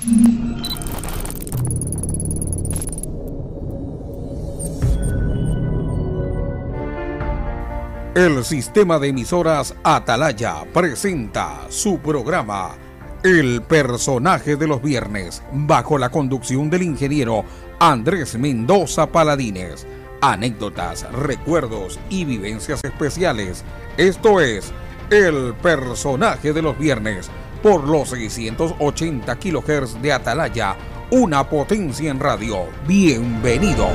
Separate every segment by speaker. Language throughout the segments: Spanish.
Speaker 1: El sistema de emisoras Atalaya presenta su programa El Personaje de los Viernes, bajo la conducción del ingeniero Andrés Mendoza Paladines. Anécdotas, recuerdos y vivencias especiales. Esto es El Personaje de los Viernes, por los 680 kHz de Atalaya, una potencia en radio. Bienvenidos.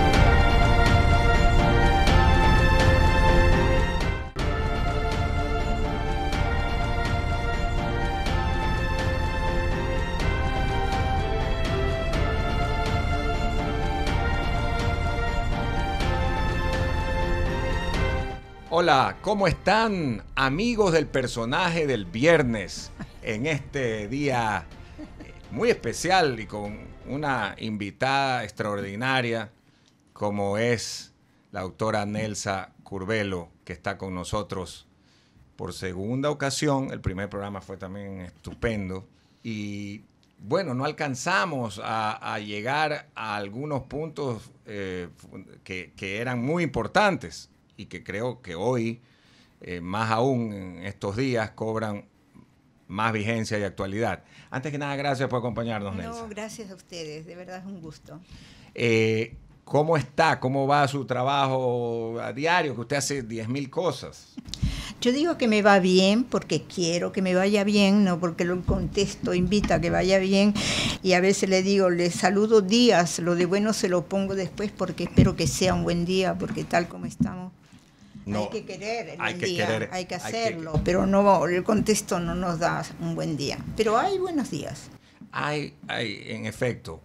Speaker 2: Hola, ¿cómo están, amigos del Personaje del Viernes? En este día muy especial y con una invitada extraordinaria como es la doctora Nelsa Curbelo, que está con nosotros por segunda ocasión. El primer programa fue también estupendo y bueno, no alcanzamos a llegar a algunos puntos que eran muy importantes y que creo que hoy, más aún en estos días, cobran más vigencia y actualidad. Antes que nada, gracias por acompañarnos, Nelsa.
Speaker 3: No, gracias a ustedes, de verdad es un gusto.
Speaker 2: ¿Cómo está? ¿Cómo va su trabajo a diario? Que usted hace 10.000 cosas.
Speaker 3: Yo digo que me va bien porque quiero que me vaya bien, no porque el contexto invita a que vaya bien, y a veces le digo, le saludo días, lo de bueno se lo pongo después porque espero que sea un buen día, porque tal como estamos. No, hay que querer el buen día, hay que hacerlo, pero no, el contexto no nos da un buen día. Pero hay buenos días.
Speaker 2: Hay en efecto.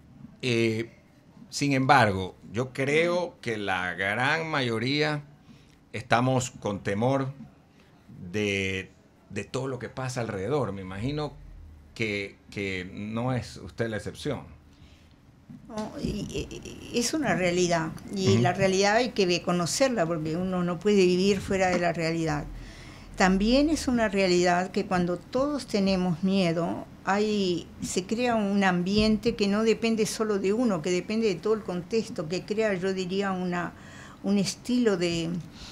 Speaker 2: Sin embargo, yo creo que la gran mayoría estamos con temor de todo lo que pasa alrededor. Me imagino que no es usted la excepción.
Speaker 3: No, es una realidad y la realidad hay que conocerla porque uno no puede vivir fuera de la realidad. También es una realidad que cuando todos tenemos miedo se crea un ambiente que no depende solo de uno, que depende de todo el contexto, que crea, yo diría, un estilo de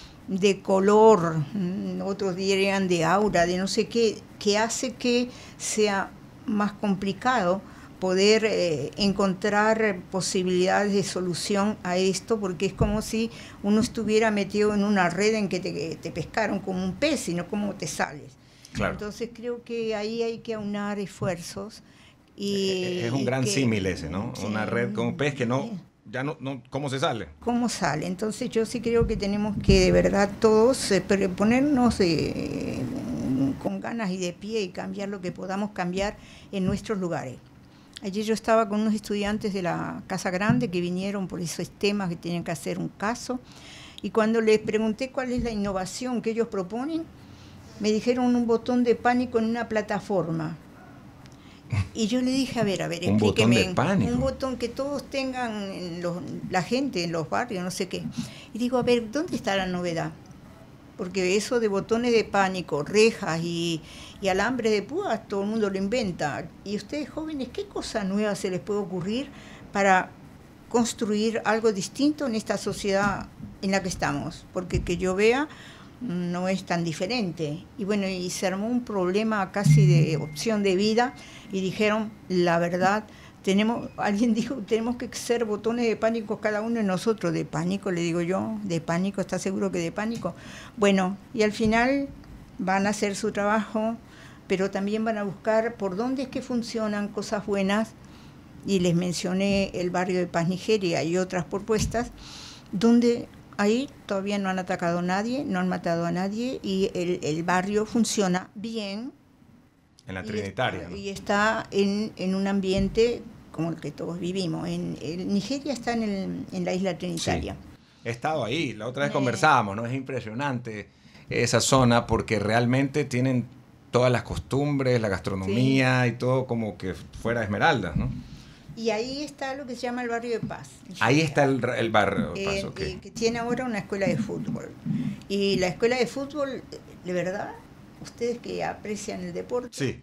Speaker 3: color, otros dirían de aura, de no sé qué, que hace que sea más complicado poder encontrar posibilidades de solución a esto, porque es como si uno estuviera metido en una red en que te pescaron como un pez y no como te sales. Claro. Entonces creo que ahí hay que aunar esfuerzos.
Speaker 2: Es un gran símil ese, ¿no? Sí, una red con un pez que ya no, ¿cómo se sale?
Speaker 3: ¿Cómo sale? Entonces yo sí creo que tenemos que de verdad todos ponernos con ganas y de pie y cambiar lo que podamos cambiar en nuestros lugares. Ayer yo estaba con unos estudiantes de la Casa Grande que vinieron por esos temas que tenían que hacer un caso, y cuando les pregunté cuál es la innovación que ellos proponen, me dijeron un botón de pánico en una plataforma. Y yo le dije, a ver, explíqueme.
Speaker 2: ¿Un botón de pánico?
Speaker 3: Un botón que todos tengan, la gente en los barrios, no sé qué. Y digo, a ver, ¿dónde está la novedad? Porque eso de botones de pánico, rejas y alambre de púas, todo el mundo lo inventa. Y ustedes jóvenes, ¿qué cosa nueva se les puede ocurrir para construir algo distinto en esta sociedad en la que estamos? Porque que yo vea, no es tan diferente. Y bueno, y se armó un problema casi de opción de vida, y dijeron, la verdad, alguien dijo, tenemos que ser botones de pánico cada uno de nosotros. ¿De pánico? Le digo yo, ¿de pánico? ¿Estás seguro que de pánico? Bueno, y al final van a hacer su trabajo, pero también van a buscar por dónde es que funcionan cosas buenas, y les mencioné el barrio de Paz Nigeria y otras propuestas, donde ahí todavía no han atacado a nadie, no han matado a nadie, y el barrio funciona bien.
Speaker 2: En la Trinitaria, ¿no?
Speaker 3: Y está en un ambiente como el que todos vivimos. Nigeria está en la isla Trinitaria.
Speaker 2: Sí. He estado ahí, la otra vez conversábamos, ¿no? Es impresionante esa zona porque realmente tienen todas las costumbres, la gastronomía, sí, y todo como que fuera Esmeraldas, ¿no?
Speaker 3: Y ahí está lo que se llama el barrio de Paz.
Speaker 2: Ahí está el barrio de Paz, okay.
Speaker 3: Que tiene ahora una escuela de fútbol. Y la escuela de fútbol, de verdad, ustedes que aprecian el deporte,
Speaker 2: sí,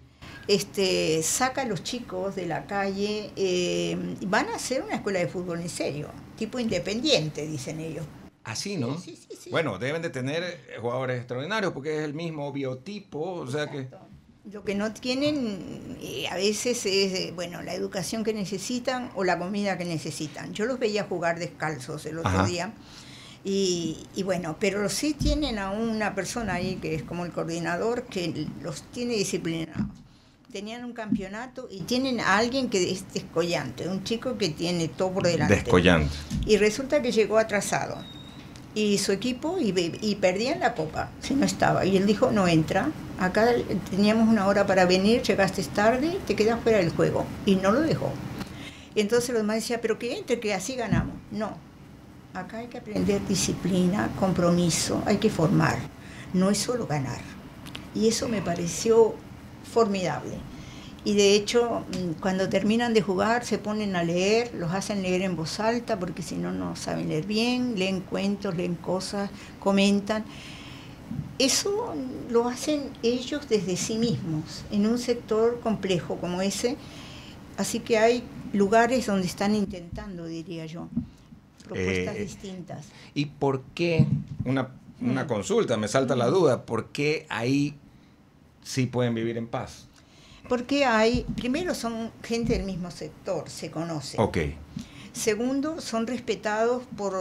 Speaker 3: saca a los chicos de la calle, van a hacer una escuela de fútbol en serio, tipo independiente, dicen ellos.
Speaker 2: Así, ¿no?
Speaker 3: Sí.
Speaker 2: Bueno, deben de tener jugadores extraordinarios porque es el mismo biotipo, o sea que...
Speaker 3: Lo que no tienen a veces es, bueno, la educación que necesitan o la comida que necesitan. Yo los veía jugar descalzos el otro día y bueno, pero sí tienen a una persona ahí que es como el coordinador que los tiene disciplinados. Tenían un campeonato y tienen a alguien que es descollante, un chico que tiene todo por delante.
Speaker 2: Descollante.
Speaker 3: Y resulta que llegó atrasado. Y su equipo, y perdían la copa, si no estaba. Y él dijo, no entra, acá teníamos una hora para venir, llegaste tarde, te quedas fuera del juego. Y no lo dejó. Y entonces los demás decían, pero que entre, que así ganamos. No, acá hay que aprender disciplina, compromiso, hay que formar. No es solo ganar. Y eso me pareció formidable. Y de hecho, cuando terminan de jugar, se ponen a leer, los hacen leer en voz alta, porque si no, no saben leer bien, leen cuentos, leen cosas, comentan. Eso lo hacen ellos desde sí mismos, en un sector complejo como ese. Así que hay lugares donde están intentando, diría yo, propuestas distintas.
Speaker 2: ¿Y por qué? Una consulta, me salta la duda, ¿por qué ahí sí pueden vivir en paz?
Speaker 3: Porque primero son gente del mismo sector, se conocen.
Speaker 2: Ok.
Speaker 3: Segundo, son respetados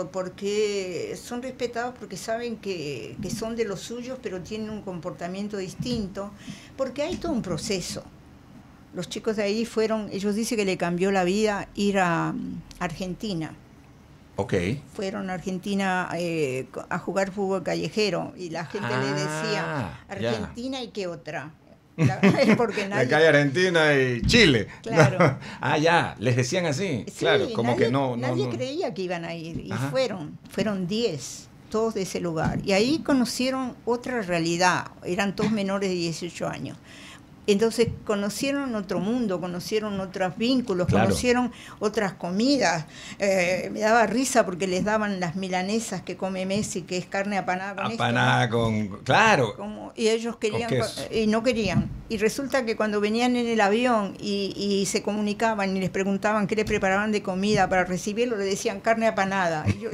Speaker 3: porque saben que son de los suyos, pero tienen un comportamiento distinto, porque hay todo un proceso. Los chicos de ahí ellos dicen que le cambió la vida ir a Argentina.
Speaker 2: Ok.
Speaker 3: Fueron a Argentina a jugar fútbol callejero y la gente le decía, Argentina y qué otra. Porque
Speaker 2: nadie... Acá hay Argentina y Chile.
Speaker 3: Claro.
Speaker 2: Ya, les decían así. Sí, claro, como
Speaker 3: nadie,
Speaker 2: que no.
Speaker 3: Nadie creía que iban a ir. Y fueron 10, todos de ese lugar. Y ahí conocieron otra realidad. Eran todos menores de 18 años. Entonces conocieron otro mundo, conocieron otros vínculos, claro. Conocieron otras comidas. Me daba risa porque les daban las milanesas que come Messi, que es carne apanada con
Speaker 2: apanada
Speaker 3: esto, ¿no?
Speaker 2: Claro.
Speaker 3: Y ellos querían, y no querían. Y resulta que cuando venían en el avión y se comunicaban y les preguntaban qué le preparaban de comida para recibirlo, le decían carne apanada. Y yo,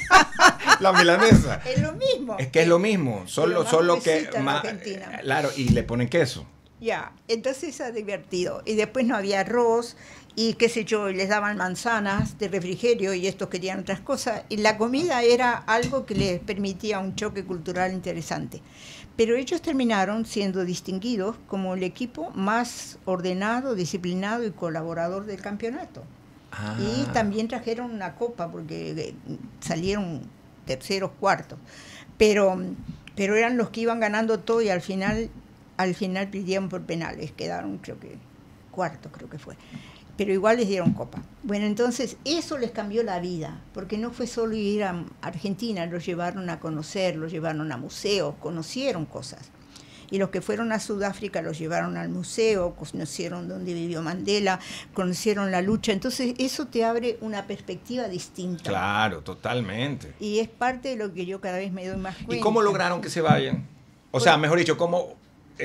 Speaker 2: la milanesa.
Speaker 3: Es lo mismo.
Speaker 2: Es que es lo mismo, solo que más, claro, y le ponen queso.
Speaker 3: Ya, entonces era divertido. Y después no había arroz y qué sé yo, y les daban manzanas de refrigerio y estos querían otras cosas. Y la comida era algo que les permitía un choque cultural interesante. Pero ellos terminaron siendo distinguidos como el equipo más ordenado, disciplinado y colaborador del campeonato. Y también trajeron una copa porque salieron terceros, cuartos. Pero eran los que iban ganando todo y al final pidieron por penales, quedaron cuarto creo que fue, pero igual les dieron copa. Bueno, entonces eso les cambió la vida, porque no fue solo ir a Argentina, los llevaron a conocer, los llevaron a museos, conocieron cosas. Y los que fueron a Sudáfrica los llevaron al museo, conocieron dónde vivió Mandela, conocieron la lucha. Entonces eso te abre una perspectiva distinta.
Speaker 2: Claro, totalmente.
Speaker 3: Y es parte de lo que yo cada vez me doy más cuenta.
Speaker 2: ¿Y cómo lograron que se vayan? O sea, mejor dicho, ¿cómo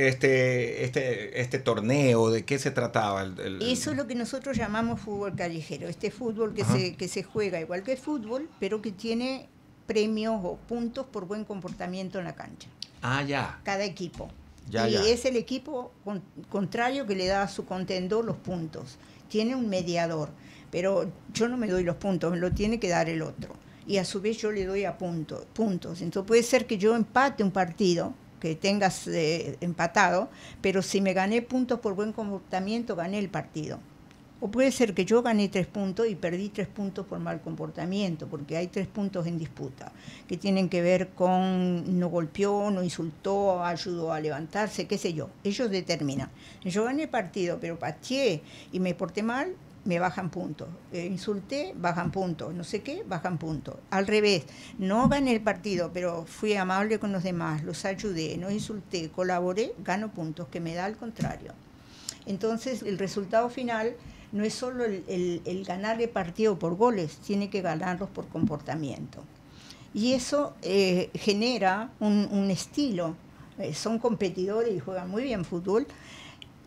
Speaker 2: este torneo, de qué se trataba?
Speaker 3: Eso es lo que nosotros llamamos fútbol callejero. Este fútbol que se juega igual que el fútbol, pero que tiene premios o puntos por buen comportamiento en la cancha.
Speaker 2: Ya.
Speaker 3: Cada equipo. Es el equipo contrario que le da a su contendor los puntos. Tiene un mediador, pero yo no me doy los puntos, me lo tiene que dar el otro. Y a su vez yo le doy a puntos. Entonces puede ser que yo empate un partido, que tengas empatado, pero si me gané puntos por buen comportamiento, gané el partido. O puede ser que yo gané 3 puntos y perdí 3 puntos por mal comportamiento, porque hay 3 puntos en disputa, que tienen que ver con no golpeó, no insultó, ayudó a levantarse, qué sé yo. Ellos determinan. Yo gané el partido, pero pateé y me porté mal, me bajan puntos. Insulté, bajan puntos. No sé qué, bajan puntos. Al revés, no gané el partido, pero fui amable con los demás, los ayudé, no insulté, colaboré, gano puntos, que me da al contrario. Entonces, el resultado final no es solo el ganar el partido por goles, tiene que ganarlos por comportamiento. Y eso genera un estilo. Son competidores y juegan muy bien fútbol.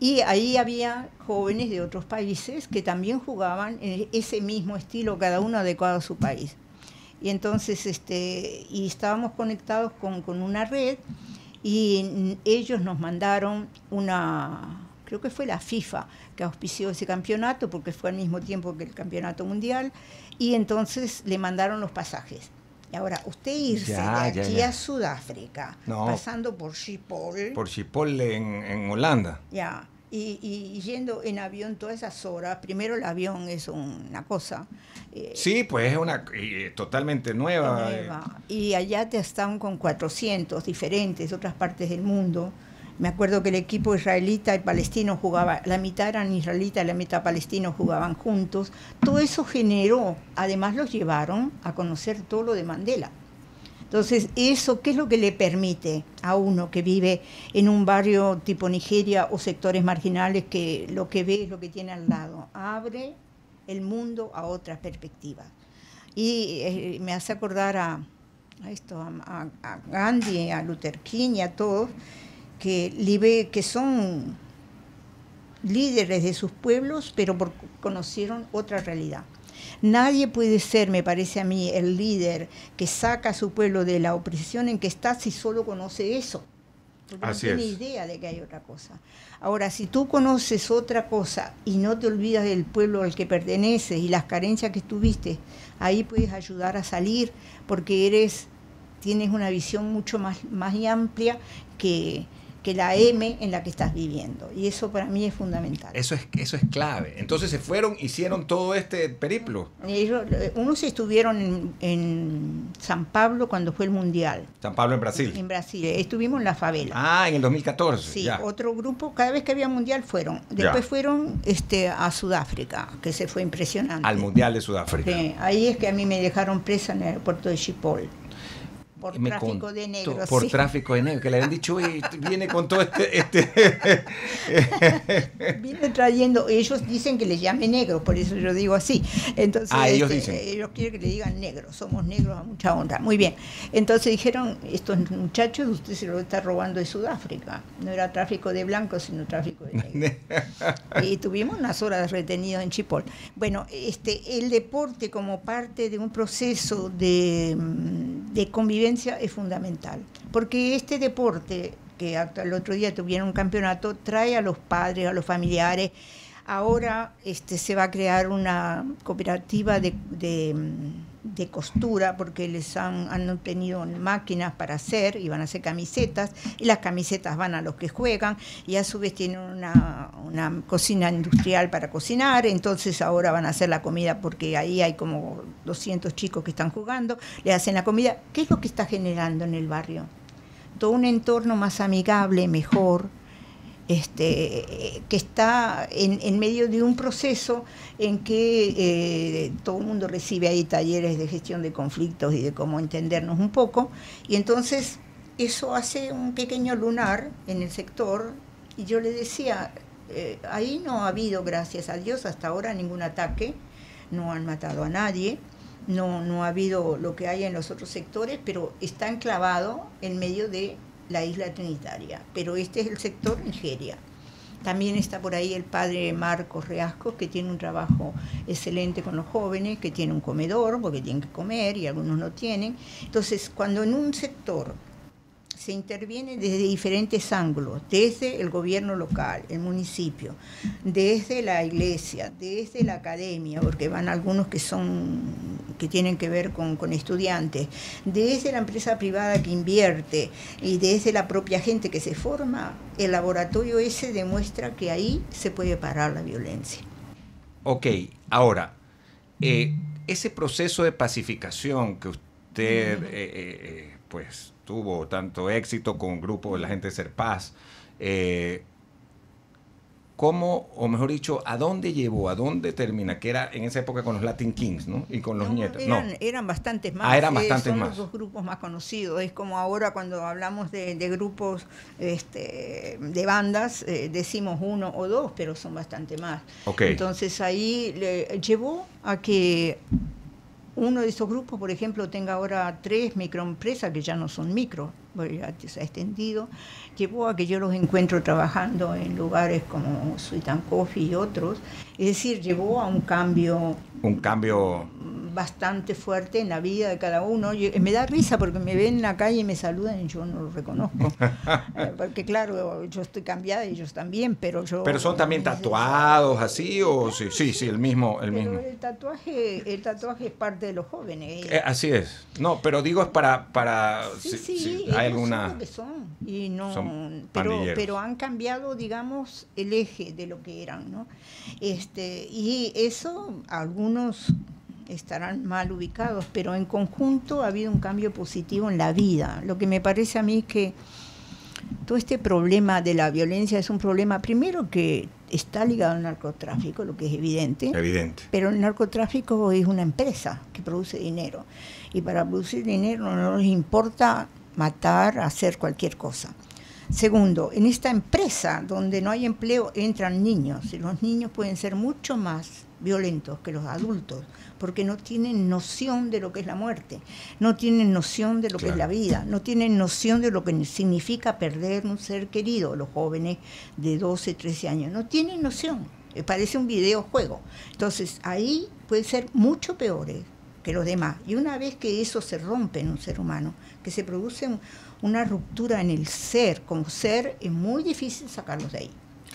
Speaker 3: Y ahí había jóvenes de otros países que también jugaban en ese mismo estilo, cada uno adecuado a su país. Y entonces y estábamos conectados con una red, y ellos nos mandaron creo que fue la FIFA que auspició ese campeonato, porque fue al mismo tiempo que el campeonato mundial, y entonces le mandaron los pasajes. Y ahora, usted irse de aquí a Sudáfrica, pasando por Schiphol.
Speaker 2: Por Schiphol en Holanda.
Speaker 3: Ya, y yendo en avión todas esas horas. Primero, el avión es una cosa.
Speaker 2: Sí, pues es una totalmente nueva.
Speaker 3: Y allá te están con 400 diferentes, otras partes del mundo. Me acuerdo que el equipo israelita y palestino jugaba, la mitad eran israelitas y la mitad palestinos, jugaban juntos. Todo eso generó, además los llevaron a conocer todo lo de Mandela. Entonces, eso, ¿qué es lo que le permite a uno que vive en un barrio tipo Nigeria o sectores marginales, que lo que ve es lo que tiene al lado? Abre el mundo a otras perspectivas. Y me hace acordar a Gandhi, a Luther King y a todos, que son líderes de sus pueblos, pero conocieron otra realidad. Nadie puede ser, me parece a mí, el líder que saca a su pueblo de la opresión en que está si solo conoce eso, porque no tiene idea de que hay otra cosa. Ahora, si tú conoces otra cosa y no te olvidas del pueblo al que perteneces y las carencias que tuviste, ahí puedes ayudar a salir, porque tienes una visión mucho más amplia que la M en la que estás viviendo. Y eso para mí es fundamental.
Speaker 2: Eso es clave. Entonces se fueron, hicieron todo este periplo.
Speaker 3: Unos estuvieron en San Pablo cuando fue el Mundial.
Speaker 2: San Pablo en Brasil.
Speaker 3: En Brasil. Estuvimos en la favela.
Speaker 2: Ah, en el 2014.
Speaker 3: Sí, ya. Otro grupo, cada vez que había Mundial fueron. Después fueron a Sudáfrica, que se fue impresionante.
Speaker 2: Al Mundial de Sudáfrica.
Speaker 3: Sí, ahí es que a mí me dejaron presa en el aeropuerto de Schiphol. Por tráfico de negros.
Speaker 2: Por tráfico de negros, que le habían dicho, viene con todo
Speaker 3: Viene trayendo, ellos dicen que les llame negro, por eso yo digo así. Entonces,
Speaker 2: ellos dicen.
Speaker 3: Ellos quieren que le digan negro, somos negros a mucha honra. Muy bien. Entonces dijeron, estos muchachos, usted se lo está robando de Sudáfrica. No era tráfico de blancos, sino tráfico de negros. Y tuvimos unas horas retenidos en Schiphol. Bueno, el deporte como parte de un proceso de convivencia es fundamental, porque este deporte, que hasta el otro día tuvieron un campeonato, trae a los padres, a los familiares. Ahora se va a crear una cooperativa de costura, porque les han tenido máquinas para hacer, y van a hacer camisetas, y las camisetas van a los que juegan, y a su vez tienen una cocina industrial para cocinar. Entonces ahora van a hacer la comida, porque ahí hay como 200 chicos que están jugando, le hacen la comida. ¿Qué es lo que está generando en el barrio? Todo un entorno más amigable, mejor, que está en medio de un proceso en que todo el mundo recibe ahí talleres de gestión de conflictos y de cómo entendernos un poco, y entonces eso hace un pequeño lunar en el sector. Y yo le decía, ahí no ha habido, gracias a Dios, hasta ahora ningún ataque, no han matado a nadie, no ha habido lo que hay en los otros sectores, pero está enclavado en medio de la isla Trinitaria. Pero este es el sector Nigeria. También está por ahí el padre Marcos Reascos, que tiene un trabajo excelente con los jóvenes, que tiene un comedor, porque tienen que comer y algunos no tienen. Entonces, cuando en un sector se interviene desde diferentes ángulos, desde el gobierno local, el municipio, desde la iglesia, desde la academia, porque van algunos que tienen que ver con estudiantes, desde la empresa privada que invierte y desde la propia gente que se forma, el laboratorio ese demuestra que ahí se puede parar la violencia.
Speaker 2: Ok, ahora, ese proceso de pacificación que usted pues tuvo tanto éxito con un grupo de la gente de Serpaz, ¿cómo, o mejor dicho, a dónde llevó, a dónde termina? Que era en esa época con los Latin Kings, ¿no? Y con los nietos.
Speaker 3: Eran bastantes más.
Speaker 2: Eran bastantes
Speaker 3: son
Speaker 2: más.
Speaker 3: Los dos grupos más conocidos. Es como ahora cuando hablamos de grupos de bandas, decimos uno o dos, pero son bastante más.
Speaker 2: Okay.
Speaker 3: Entonces ahí llevó a que uno de esos grupos, por ejemplo, tenga ahora 3 microempresas que ya no son micro, bueno, ya se ha extendido, llevó a que yo los encuentro trabajando en lugares como Sweet and Coffee y otros, es decir, llevó a un cambio bastante fuerte en la vida de cada uno. Me da risa porque me ven en la calle y me saludan y yo no los reconozco. Porque claro, yo estoy cambiada y ellos también, pero yo...
Speaker 2: ¿Pero son también tatuados así o sí, el mismo?
Speaker 3: Pero el tatuaje es parte de los jóvenes.
Speaker 2: Así es. No, pero digo es para
Speaker 3: Sí,
Speaker 2: si hay alguna...
Speaker 3: Son lo que son. Y no,
Speaker 2: son
Speaker 3: pero han cambiado, digamos, el eje de lo que eran, ¿no? Y eso, algunos estarán mal ubicados, pero en conjunto ha habido un cambio positivo en la vida. Lo que me parece a mí es que todo este problema de la violencia es un problema, primero, que está ligado al narcotráfico, lo que es evidente. Pero el narcotráfico es una empresa que produce dinero. Y para producir dinero no les importa matar, hacer cualquier cosa. Segundo, en esta empresa donde no hay empleo entran niños. Y los niños pueden ser mucho más violentos que los adultos, porque no tienen noción de lo que es la muerte, no tienen noción de lo que es la vida, no tienen noción de lo que significa perder un ser querido. Los jóvenes de 12, 13 años no tienen noción, parece un videojuego. Entonces ahí puede ser mucho peores que los demás. Y una vez que eso se rompe en un ser humano, que se produce una ruptura en el ser, como ser, es muy difícil sacarlos de ahí.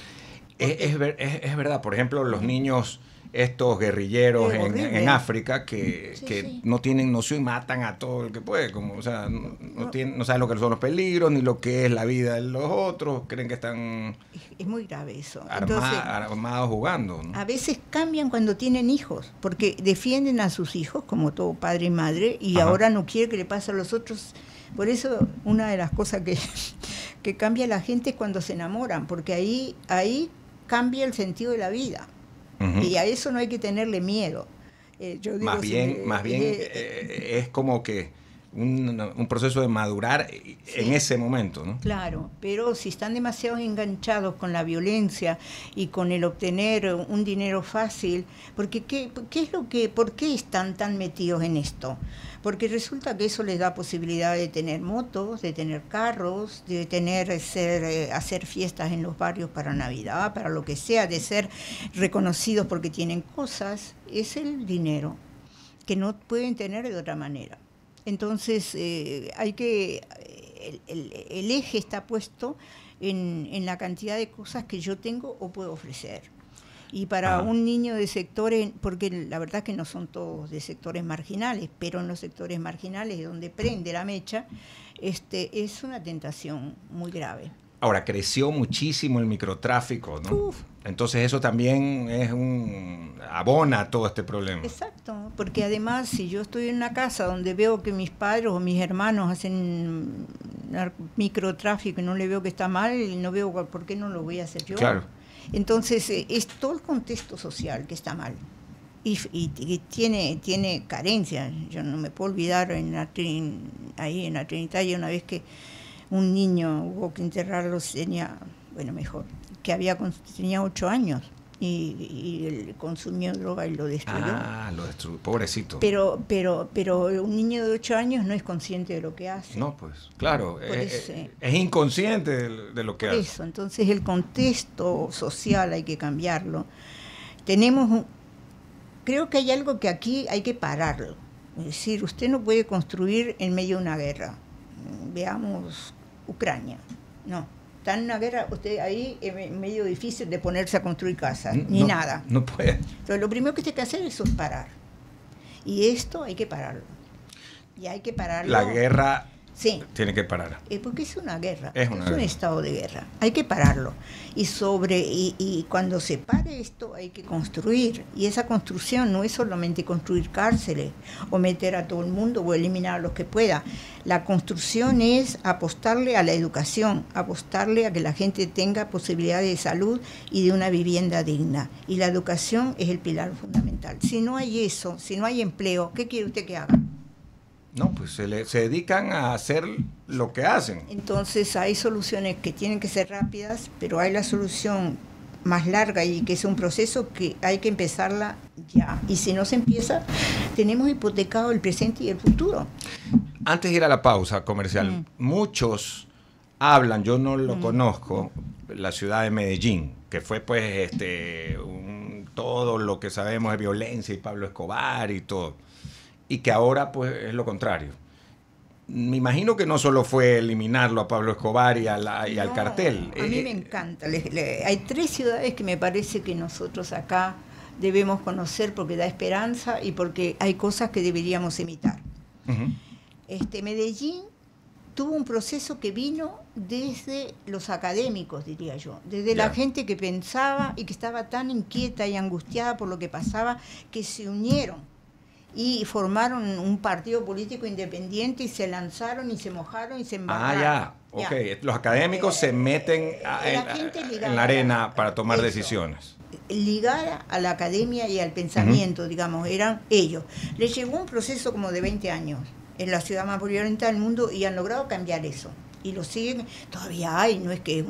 Speaker 2: Es verdad, por ejemplo, los niños... Estos guerrilleros en África que no tienen noción y matan a todo el que puede, como, o sea, no saben lo que son los peligros ni lo que es la vida de los otros, creen que están
Speaker 3: es muy grave eso.
Speaker 2: Armados jugando, ¿no?
Speaker 3: A veces cambian cuando tienen hijos, porque defienden a sus hijos como todo padre y madre y ahora no quiere que le pase a los otros. Por eso una de las cosas que cambia a la gente es cuando se enamoran, porque ahí cambia el sentido de la vida. Y a eso no hay que tenerle miedo. Yo digo,
Speaker 2: más bien es como que un proceso de madurar en ese momento, ¿no?
Speaker 3: Claro, pero si están demasiado enganchados con la violencia y con el obtener un dinero fácil, porque ¿por qué están tan metidos en esto? Porque resulta que eso les da posibilidad de tener motos, de tener carros, de hacer fiestas en los barrios para Navidad, para lo que sea, de ser reconocidos porque tienen cosas. Es el dinero que no pueden tener de otra manera. Entonces el eje está puesto en la cantidad de cosas que yo tengo o puedo ofrecer. Y para un niño de sectores, porque la verdad que no son todos de sectores marginales, pero en los sectores marginales donde prende la mecha, es una tentación muy grave.
Speaker 2: Ahora, creció muchísimo el microtráfico, ¿no?
Speaker 3: Uf.
Speaker 2: Entonces eso también abona todo este problema.
Speaker 3: Exacto, porque además si yo estoy en una casa donde veo que mis padres o mis hermanos hacen microtráfico y no le veo que está mal, no veo por qué no lo voy a hacer yo.
Speaker 2: Claro.
Speaker 3: Entonces es todo el contexto social que está mal y tiene carencias. Yo no me puedo olvidar ahí en la Trinitaria una vez que un niño hubo que enterrarlo, tenía 8 años y él consumió droga y lo destruyó.
Speaker 2: Lo destruyó, pobrecito.
Speaker 3: Pero un niño de 8 años no es consciente de lo que hace.
Speaker 2: No, pues, claro, es inconsciente de lo que hace.
Speaker 3: Eso, entonces el contexto social hay que cambiarlo. Creo que hay algo que aquí hay que pararlo. Es decir, usted no puede construir en medio de una guerra. Veamos Ucrania. No. Está en una guerra, usted ahí es medio difícil de ponerse a construir casas, ni nada.
Speaker 2: No puede.
Speaker 3: Entonces, lo primero que tiene que hacer es parar. Y esto hay que pararlo. Y hay que pararlo.
Speaker 2: La guerra
Speaker 3: sí.
Speaker 2: Tiene que parar.
Speaker 3: Porque es una guerra.
Speaker 2: Es
Speaker 3: un estado de guerra. Hay que pararlo. Y cuando se pare esto, hay que construir. Y esa construcción no es solamente construir cárceles o meter a todo el mundo o eliminar a los que pueda. La construcción es apostarle a la educación, apostarle a que la gente tenga posibilidades de salud y de una vivienda digna. Y la educación es el pilar fundamental. Si no hay eso, si no hay empleo, ¿qué quiere usted que haga?
Speaker 2: No, pues se dedican a hacer lo que hacen.
Speaker 3: Entonces hay soluciones que tienen que ser rápidas, pero hay la solución más larga y que es un proceso que hay que empezarla ya. Y si no se empieza, tenemos hipotecado el presente y el futuro.
Speaker 2: Antes de ir a la pausa comercial, muchos hablan, yo no lo conozco, la ciudad de Medellín, que fue pues todo lo que sabemos de violencia y Pablo Escobar y todo, y que ahora pues es lo contrario. Me imagino que no solo fue eliminarlo a Pablo Escobar y al cartel.
Speaker 3: A mí me encanta. Hay 3 ciudades que me parece que nosotros acá debemos conocer porque da esperanza y porque hay cosas que deberíamos imitar. Medellín tuvo un proceso que vino desde los académicos, diría yo, desde la gente que pensaba y que estaba tan inquieta y angustiada por lo que pasaba, que se unieron y formaron un partido político independiente y se lanzaron y se mojaron y se embarraron.
Speaker 2: Los académicos se meten en la arena para tomar decisiones.
Speaker 3: Ligada a la academia y al pensamiento, digamos, eran ellos. Les llevó un proceso como de 20 años en la ciudad más violenta del mundo y han logrado cambiar eso. Y lo siguen, todavía hay, no es que es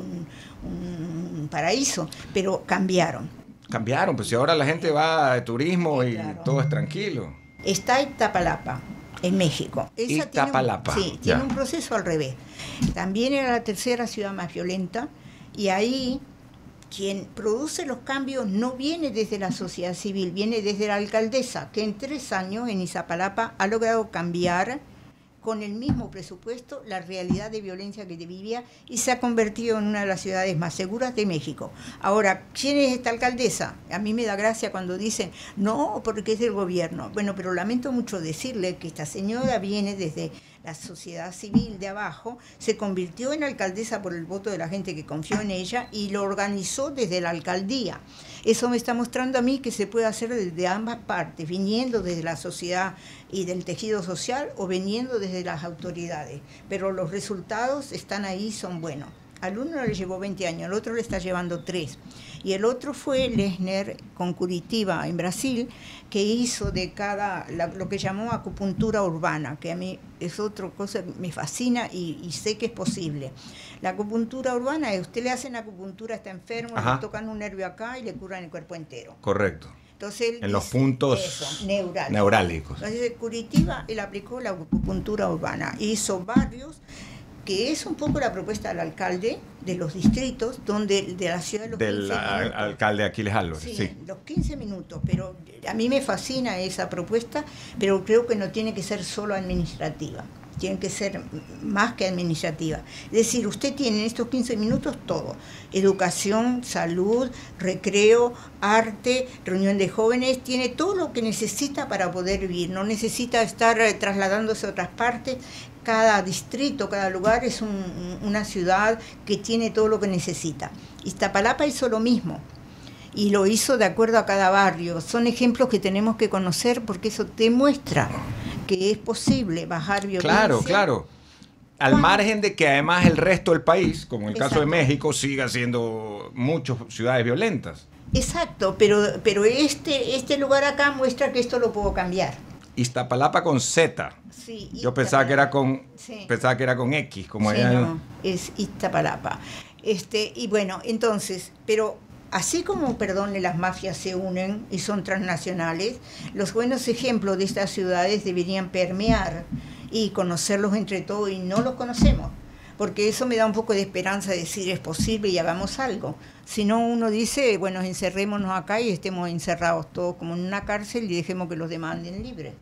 Speaker 3: un paraíso, pero cambiaron.
Speaker 2: Cambiaron, pues si ahora la gente va de turismo y todo es tranquilo.
Speaker 3: Está Iztapalapa, en México.
Speaker 2: Iztapalapa.
Speaker 3: Tiene un proceso al revés. También era la 3ª ciudad más violenta y ahí quien produce los cambios no viene desde la sociedad civil, viene desde la alcaldesa, que en 3 años en Iztapalapa ha logrado cambiar con el mismo presupuesto la realidad de violencia que vivía y se ha convertido en una de las ciudades más seguras de México. Ahora, ¿quién es esta alcaldesa? A mí me da gracia cuando dicen, no, porque es del gobierno. Bueno, pero lamento mucho decirle que esta señora viene desde la sociedad civil de abajo, se convirtió en alcaldesa por el voto de la gente que confió en ella y lo organizó desde la alcaldía. Eso me está mostrando a mí que se puede hacer desde ambas partes, viniendo desde la sociedad y del tejido social o viniendo desde las autoridades. Pero los resultados están ahí, son buenos. Al uno le llevó 20 años, al otro le está llevando 3. Y el otro fue Lesner con Curitiba en Brasil, que hizo de lo que llamó acupuntura urbana, que a mí es otra cosa que me fascina y sé que es posible. La acupuntura urbana es, usted le hacen acupuntura, está enfermo, le tocan un nervio acá y le curan el cuerpo entero.
Speaker 2: Correcto.
Speaker 3: Entonces,
Speaker 2: en los puntos neurálgicos.
Speaker 3: Entonces, Curitiba, él aplicó la acupuntura urbana, hizo barrios, que es un poco la propuesta del alcalde de los distritos, donde de la ciudad de los 15 minutos. Del
Speaker 2: alcalde Aquiles Álvarez,
Speaker 3: sí. Los 15 minutos, pero a mí me fascina esa propuesta, pero creo que no tiene que ser solo administrativa, tiene que ser más que administrativa. Es decir, usted tiene en estos 15 minutos todo: educación, salud, recreo, arte, reunión de jóvenes, tiene todo lo que necesita para poder vivir, no necesita estar trasladándose a otras partes. Cada distrito, cada lugar es una ciudad que tiene todo lo que necesita. Iztapalapa hizo lo mismo y lo hizo de acuerdo a cada barrio. Son ejemplos que tenemos que conocer porque eso demuestra que es posible bajar violencia.
Speaker 2: Claro. Al margen de que además el resto del país, como en el caso de México, siga siendo muchas ciudades violentas.
Speaker 3: Exacto, pero este lugar acá muestra que esto lo puedo cambiar.
Speaker 2: Iztapalapa con Z.
Speaker 3: Sí,
Speaker 2: yo pensaba que era con X, como
Speaker 3: es Iztapalapa. Y bueno, entonces, pero así como, las mafias se unen y son transnacionales, los buenos ejemplos de estas ciudades deberían permear y conocerlos entre todos, y no los conocemos, porque eso me da un poco de esperanza de decir es posible y hagamos algo. Si no, uno dice, bueno, encerrémonos acá y estemos encerrados todos como en una cárcel y dejemos que los demás anden libres.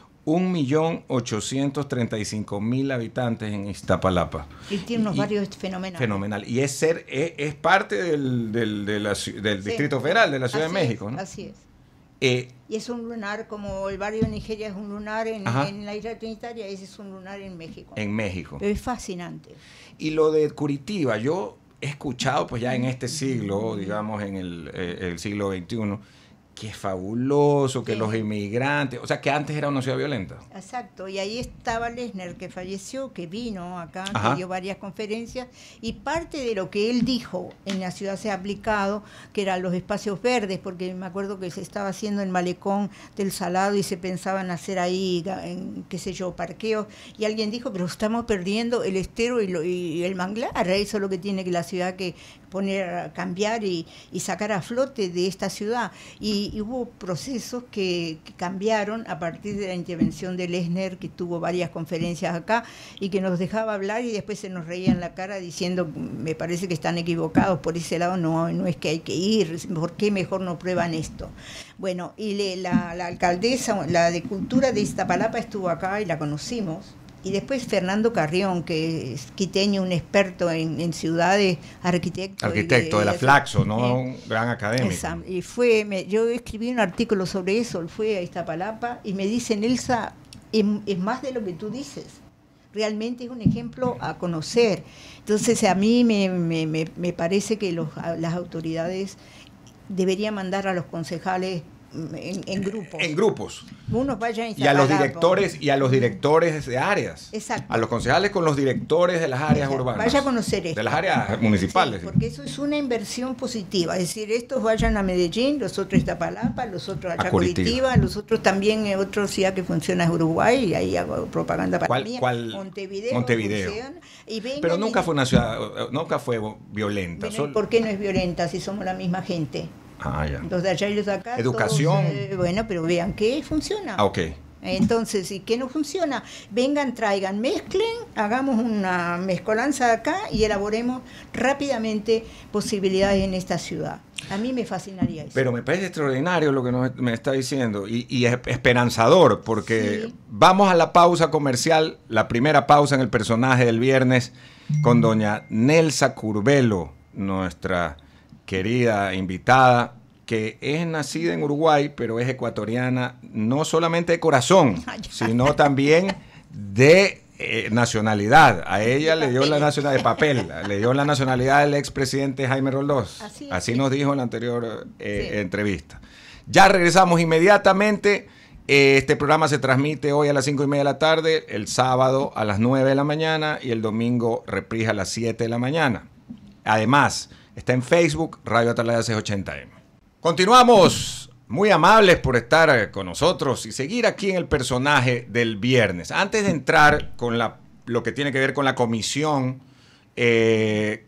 Speaker 2: 1.835.000 habitantes en Iztapalapa.
Speaker 3: Y tiene unos barrios fenomenales.
Speaker 2: Fenomenal. Y es parte del Distrito Federal de la Ciudad de México, ¿no?
Speaker 3: Así es. Y es un lunar, como el barrio de Nigeria es un lunar en la isla trinitaria, ese es un lunar en México.
Speaker 2: En México.
Speaker 3: Pero es fascinante.
Speaker 2: Y lo de Curitiba, yo he escuchado pues ya en este siglo, digamos en el siglo XXI, que es fabuloso, que los inmigrantes, o sea, que antes era una ciudad violenta.
Speaker 3: Exacto, y ahí estaba Lesner, que falleció, que vino acá, que dio varias conferencias, y parte de lo que él dijo en la ciudad se ha aplicado, que eran los espacios verdes, porque me acuerdo que se estaba haciendo el malecón del Salado y se pensaban hacer ahí, parqueos, y alguien dijo, pero estamos perdiendo el estero y el manglar, eso es lo que tiene que la ciudad que poner a cambiar y sacar a flote de esta ciudad. Y hubo procesos que cambiaron a partir de la intervención de Lessner, que tuvo varias conferencias acá y que nos dejaba hablar y después se nos reía en la cara diciendo, me parece que están equivocados, por ese lado no es que hay que ir, ¿por qué mejor no prueban esto? Bueno, y la alcaldesa, la de Cultura de Iztapalapa estuvo acá y la conocimos. Y después Fernando Carrión, que es quiteño, un experto en ciudades, arquitecto
Speaker 2: de la Flaxo, ¿no? Un gran académico.
Speaker 3: Y yo escribí un artículo sobre eso, él fue a Iztapalapa y me dice, Nelsa, es más de lo que tú dices. Realmente es un ejemplo a conocer. Entonces a mí me parece que las autoridades deberían mandar a los concejales en grupos.
Speaker 2: En grupos.
Speaker 3: Unos vayan
Speaker 2: y a los directores de áreas.
Speaker 3: Exacto.
Speaker 2: A los concejales con los directores de las áreas urbanas.
Speaker 3: Vaya a conocer esto.
Speaker 2: De las áreas municipales.
Speaker 3: Sí, porque eso es una inversión positiva. Es decir, estos vayan a Medellín, los otros a Iztapalapa, los otros a Curitiba, los otros también, otra ciudad que funciona es Uruguay, y ahí hago propaganda para mí. Montevideo.
Speaker 2: Pero nunca fue una ciudad, nunca fue violenta.
Speaker 3: Bueno, ¿por qué no es violenta si somos la misma gente?
Speaker 2: Ya.
Speaker 3: Los de allá y los de acá.
Speaker 2: Educación.
Speaker 3: Todos, bueno, pero vean qué funciona.
Speaker 2: Ok.
Speaker 3: Entonces, ¿y qué no funciona? Vengan, traigan, mezclen, hagamos una mezcolanza acá y elaboremos rápidamente posibilidades en esta ciudad. A mí me fascinaría eso.
Speaker 2: Pero me parece extraordinario lo que me está diciendo y es esperanzador, porque vamos a la pausa comercial, la primera pausa en el personaje del viernes con doña Nelsa Curbelo, nuestra querida invitada, que es nacida en Uruguay, pero es ecuatoriana, no solamente de corazón, sino también de nacionalidad. A ella le dio la nacionalidad de papel, le dio la nacionalidad del expresidente Jaime Roldós. Así nos dijo en la anterior entrevista. Ya regresamos inmediatamente. Este programa se transmite hoy a las 5:30 de la tarde, el sábado a las 9 de la mañana y el domingo reprise a las 7 de la mañana. Además, está en Facebook, Radio Atalaya 680M. Continuamos, muy amables por estar con nosotros y seguir aquí en el personaje del viernes. Antes de entrar con lo que tiene que ver con la comisión en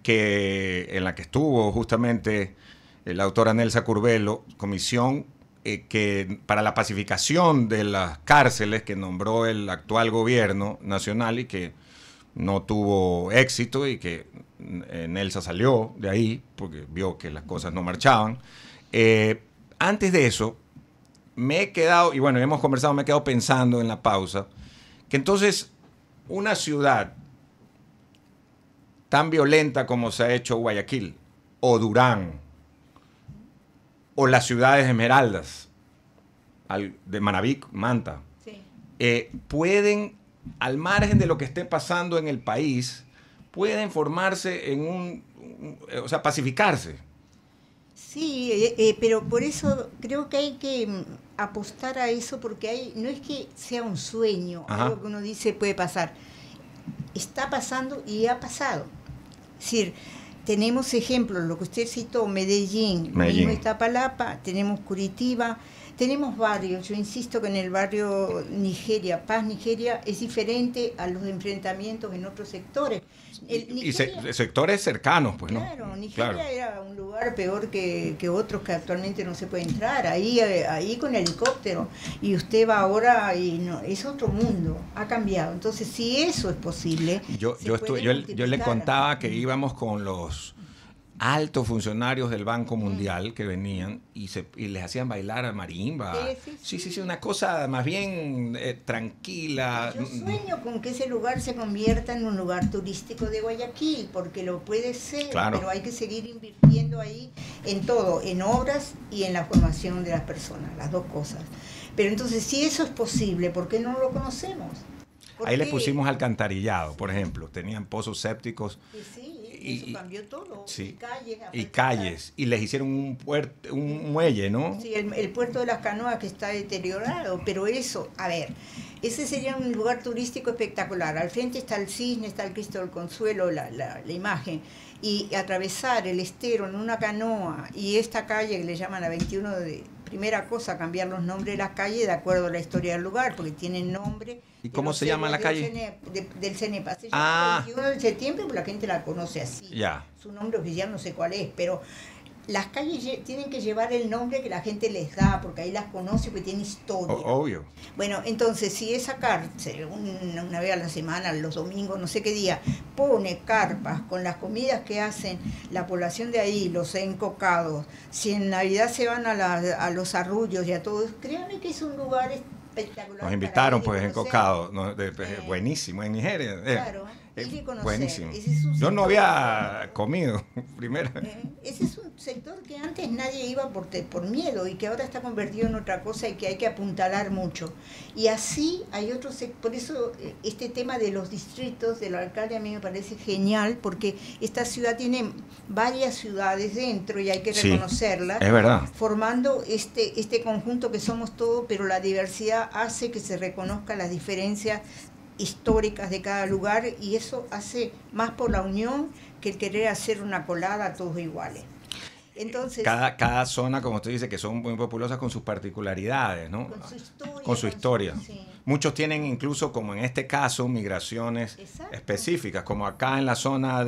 Speaker 2: la que estuvo justamente la autora Nelsa Curbelo, comisión que para la pacificación de las cárceles que nombró el actual gobierno nacional y que no tuvo éxito y que Nelsa salió de ahí porque vio que las cosas no marchaban. Antes de eso, me he quedado pensando en la pausa, que entonces una ciudad tan violenta como se ha hecho Guayaquil, o Durán, o las ciudades Esmeraldas, de Manabí, Manta, pueden, al margen de lo que esté pasando en el país, pueden formarse en pacificarse.
Speaker 3: Sí, pero por eso creo que hay que apostar a eso, porque no es que sea un sueño, algo que uno dice puede pasar. Está pasando y ha pasado. Es decir, tenemos ejemplos, lo que usted citó, Medellín. Mismo Iztapalapa, tenemos Curitiba, tenemos barrios. Yo insisto que en el barrio Nigeria, Paz Nigeria, es diferente a los enfrentamientos en otros sectores.
Speaker 2: Sectores cercanos, pues, ¿no?
Speaker 3: Claro, Nigeria era un lugar peor que otros que actualmente no se puede entrar, ahí con helicóptero, y usted va ahora y no, es otro mundo, ha cambiado. Entonces, si eso es posible,
Speaker 2: yo le contaba que íbamos con los altos funcionarios del Banco Mundial que venían y les hacían bailar a marimba. Sí, una cosa más bien tranquila.
Speaker 3: Yo sueño con que ese lugar se convierta en un lugar turístico de Guayaquil, porque lo puede ser, pero hay que seguir invirtiendo ahí en todo, en obras y en la formación de las personas, las dos cosas. Pero entonces, si eso es posible, ¿por qué no lo conocemos?
Speaker 2: Ahí le pusimos alcantarillado, por ejemplo. Tenían pozos sépticos.
Speaker 3: Y eso cambió todo.
Speaker 2: Sí. Y calles. Y les hicieron un muelle, ¿no?
Speaker 3: Sí, el puerto de las Canoas, que está deteriorado. Pero eso, a ver, ese sería un lugar turístico espectacular. Al frente está el Cisne, está el Cristo del Consuelo, la imagen. Y atravesar el estero en una canoa y esta calle que le llaman la 21 de primera cosa, cambiar los nombres de las calles de acuerdo a la historia del lugar, porque tienen nombre.
Speaker 2: ¿Y cómo se llama la calle?
Speaker 3: Del CENEPA. Se llama 21 de septiembre, porque la gente la conoce así.
Speaker 2: Ya.
Speaker 3: Su nombre oficial no sé cuál es, pero las calles tienen que llevar el nombre que la gente les da, porque ahí las conoce, porque tiene historia.
Speaker 2: Obvio.
Speaker 3: Bueno, entonces, si esa cárcel, una vez a la semana, los domingos, no sé qué día, pone carpas con las comidas que hacen la población de ahí, los encocados, si en Navidad se van a los arrullos y a todos, créanme que es un lugar espectacular.
Speaker 2: Nos invitaron, pues,
Speaker 3: en
Speaker 2: encocados. Buenísimo, en Nigeria.
Speaker 3: Claro. Conocer.
Speaker 2: Buenísimo.
Speaker 3: Yo
Speaker 2: no había comido primero.
Speaker 3: Ese es un sector que antes nadie iba por miedo y que ahora está convertido en otra cosa y que hay que apuntalar mucho. Y así hay otros, por eso este tema de los distritos del alcalde a mí me parece genial, porque esta ciudad tiene varias ciudades dentro y hay que reconocerlas.
Speaker 2: Es verdad.
Speaker 3: Formando este conjunto que somos todos, pero la diversidad hace que se reconozca las diferencias históricas de cada lugar, y eso hace más por la unión que el querer hacer una colada todos iguales. Entonces,
Speaker 2: cada zona, como usted dice, que son muy populosas con sus particularidades, ¿no? Con su historia. Sí. Muchos tienen incluso, como en este caso, migraciones específicas, como acá en la zona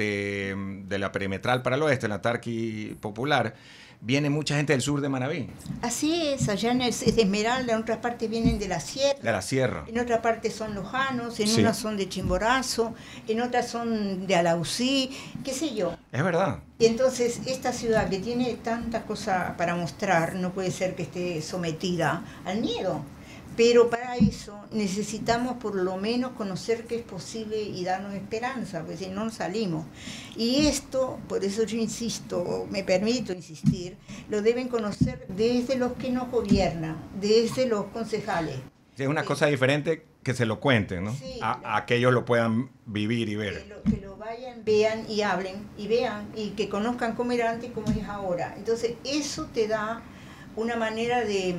Speaker 2: de la perimetral para el oeste, en la Tarqui Popular, viene mucha gente del sur de Manabí.
Speaker 3: Así es, allá es de Esmeralda, en otras partes vienen de la sierra.
Speaker 2: De la sierra.
Speaker 3: En otras partes son lojanos, en unas son de Chimborazo, en otras son de Alausí, qué sé yo.
Speaker 2: Es verdad.
Speaker 3: Y entonces esta ciudad que tiene tanta cosa para mostrar, no puede ser que esté sometida al miedo. Pero para eso necesitamos por lo menos conocer que es posible y darnos esperanza, porque si no, no salimos. Y esto, por eso yo insisto, me permito insistir, lo deben conocer desde los que nos gobiernan, desde los concejales.
Speaker 2: Es una cosa diferente que se lo cuenten, ¿no?
Speaker 3: Sí,
Speaker 2: a que ellos lo puedan vivir y ver.
Speaker 3: Que lo vayan, vean y hablen, y vean, y que conozcan cómo era antes y cómo es ahora. Entonces, eso te da una manera de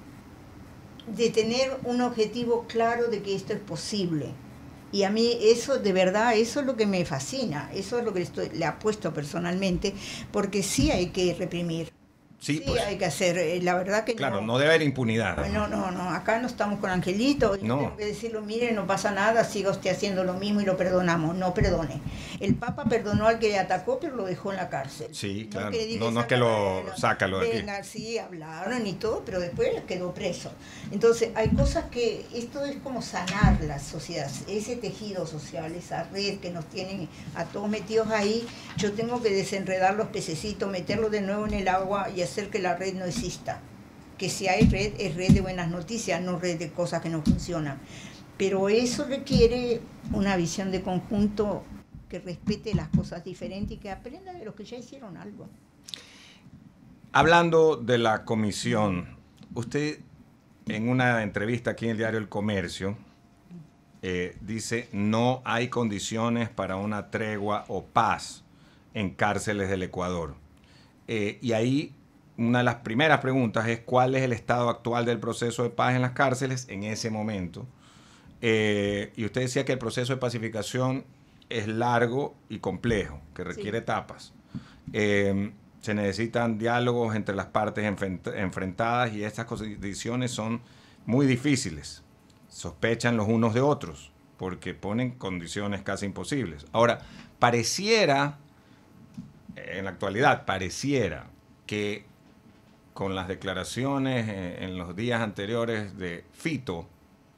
Speaker 3: tener un objetivo claro de que esto es posible. Y a mí eso, de verdad, eso es lo que me fascina, eso es lo que le apuesto personalmente, porque sí hay que reprimir. Sí, pues, hay que hacer, la verdad que
Speaker 2: claro, no debe haber impunidad.
Speaker 3: No, acá no estamos con Angelito, no. Tengo que decirlo, mire, no pasa nada, siga usted haciendo lo mismo y lo perdonamos, no perdone. El Papa perdonó al que le atacó, pero lo dejó en la cárcel.
Speaker 2: Sí, claro, no es que lo sácalo de aquí.
Speaker 3: Sí, hablaron y todo, pero después quedó preso. Entonces, hay cosas que, esto es como sanar la sociedad, ese tejido social, esa red que nos tienen a todos metidos ahí, yo tengo que desenredar los pececitos, meterlos de nuevo en el agua y hacer que la red no exista. Que si hay red, es red de buenas noticias, no red de cosas que no funcionan. Pero eso requiere una visión de conjunto que respete las cosas diferentes y que aprenda de los que ya hicieron algo.
Speaker 2: Hablando de la comisión, usted en una entrevista aquí en el diario El Comercio dice: no hay condiciones para una tregua o paz en cárceles del Ecuador. Y ahí una de las primeras preguntas es: ¿cuál es el estado actual del proceso de paz en las cárceles en ese momento? Y usted decía que el proceso de pacificación es largo y complejo, que requiere etapas. Se necesitan diálogos entre las partes enfrentadas, y estas condiciones son muy difíciles. Sospechan los unos de otros porque ponen condiciones casi imposibles. Ahora, pareciera, en la actualidad, que con las declaraciones en los días anteriores de Fito,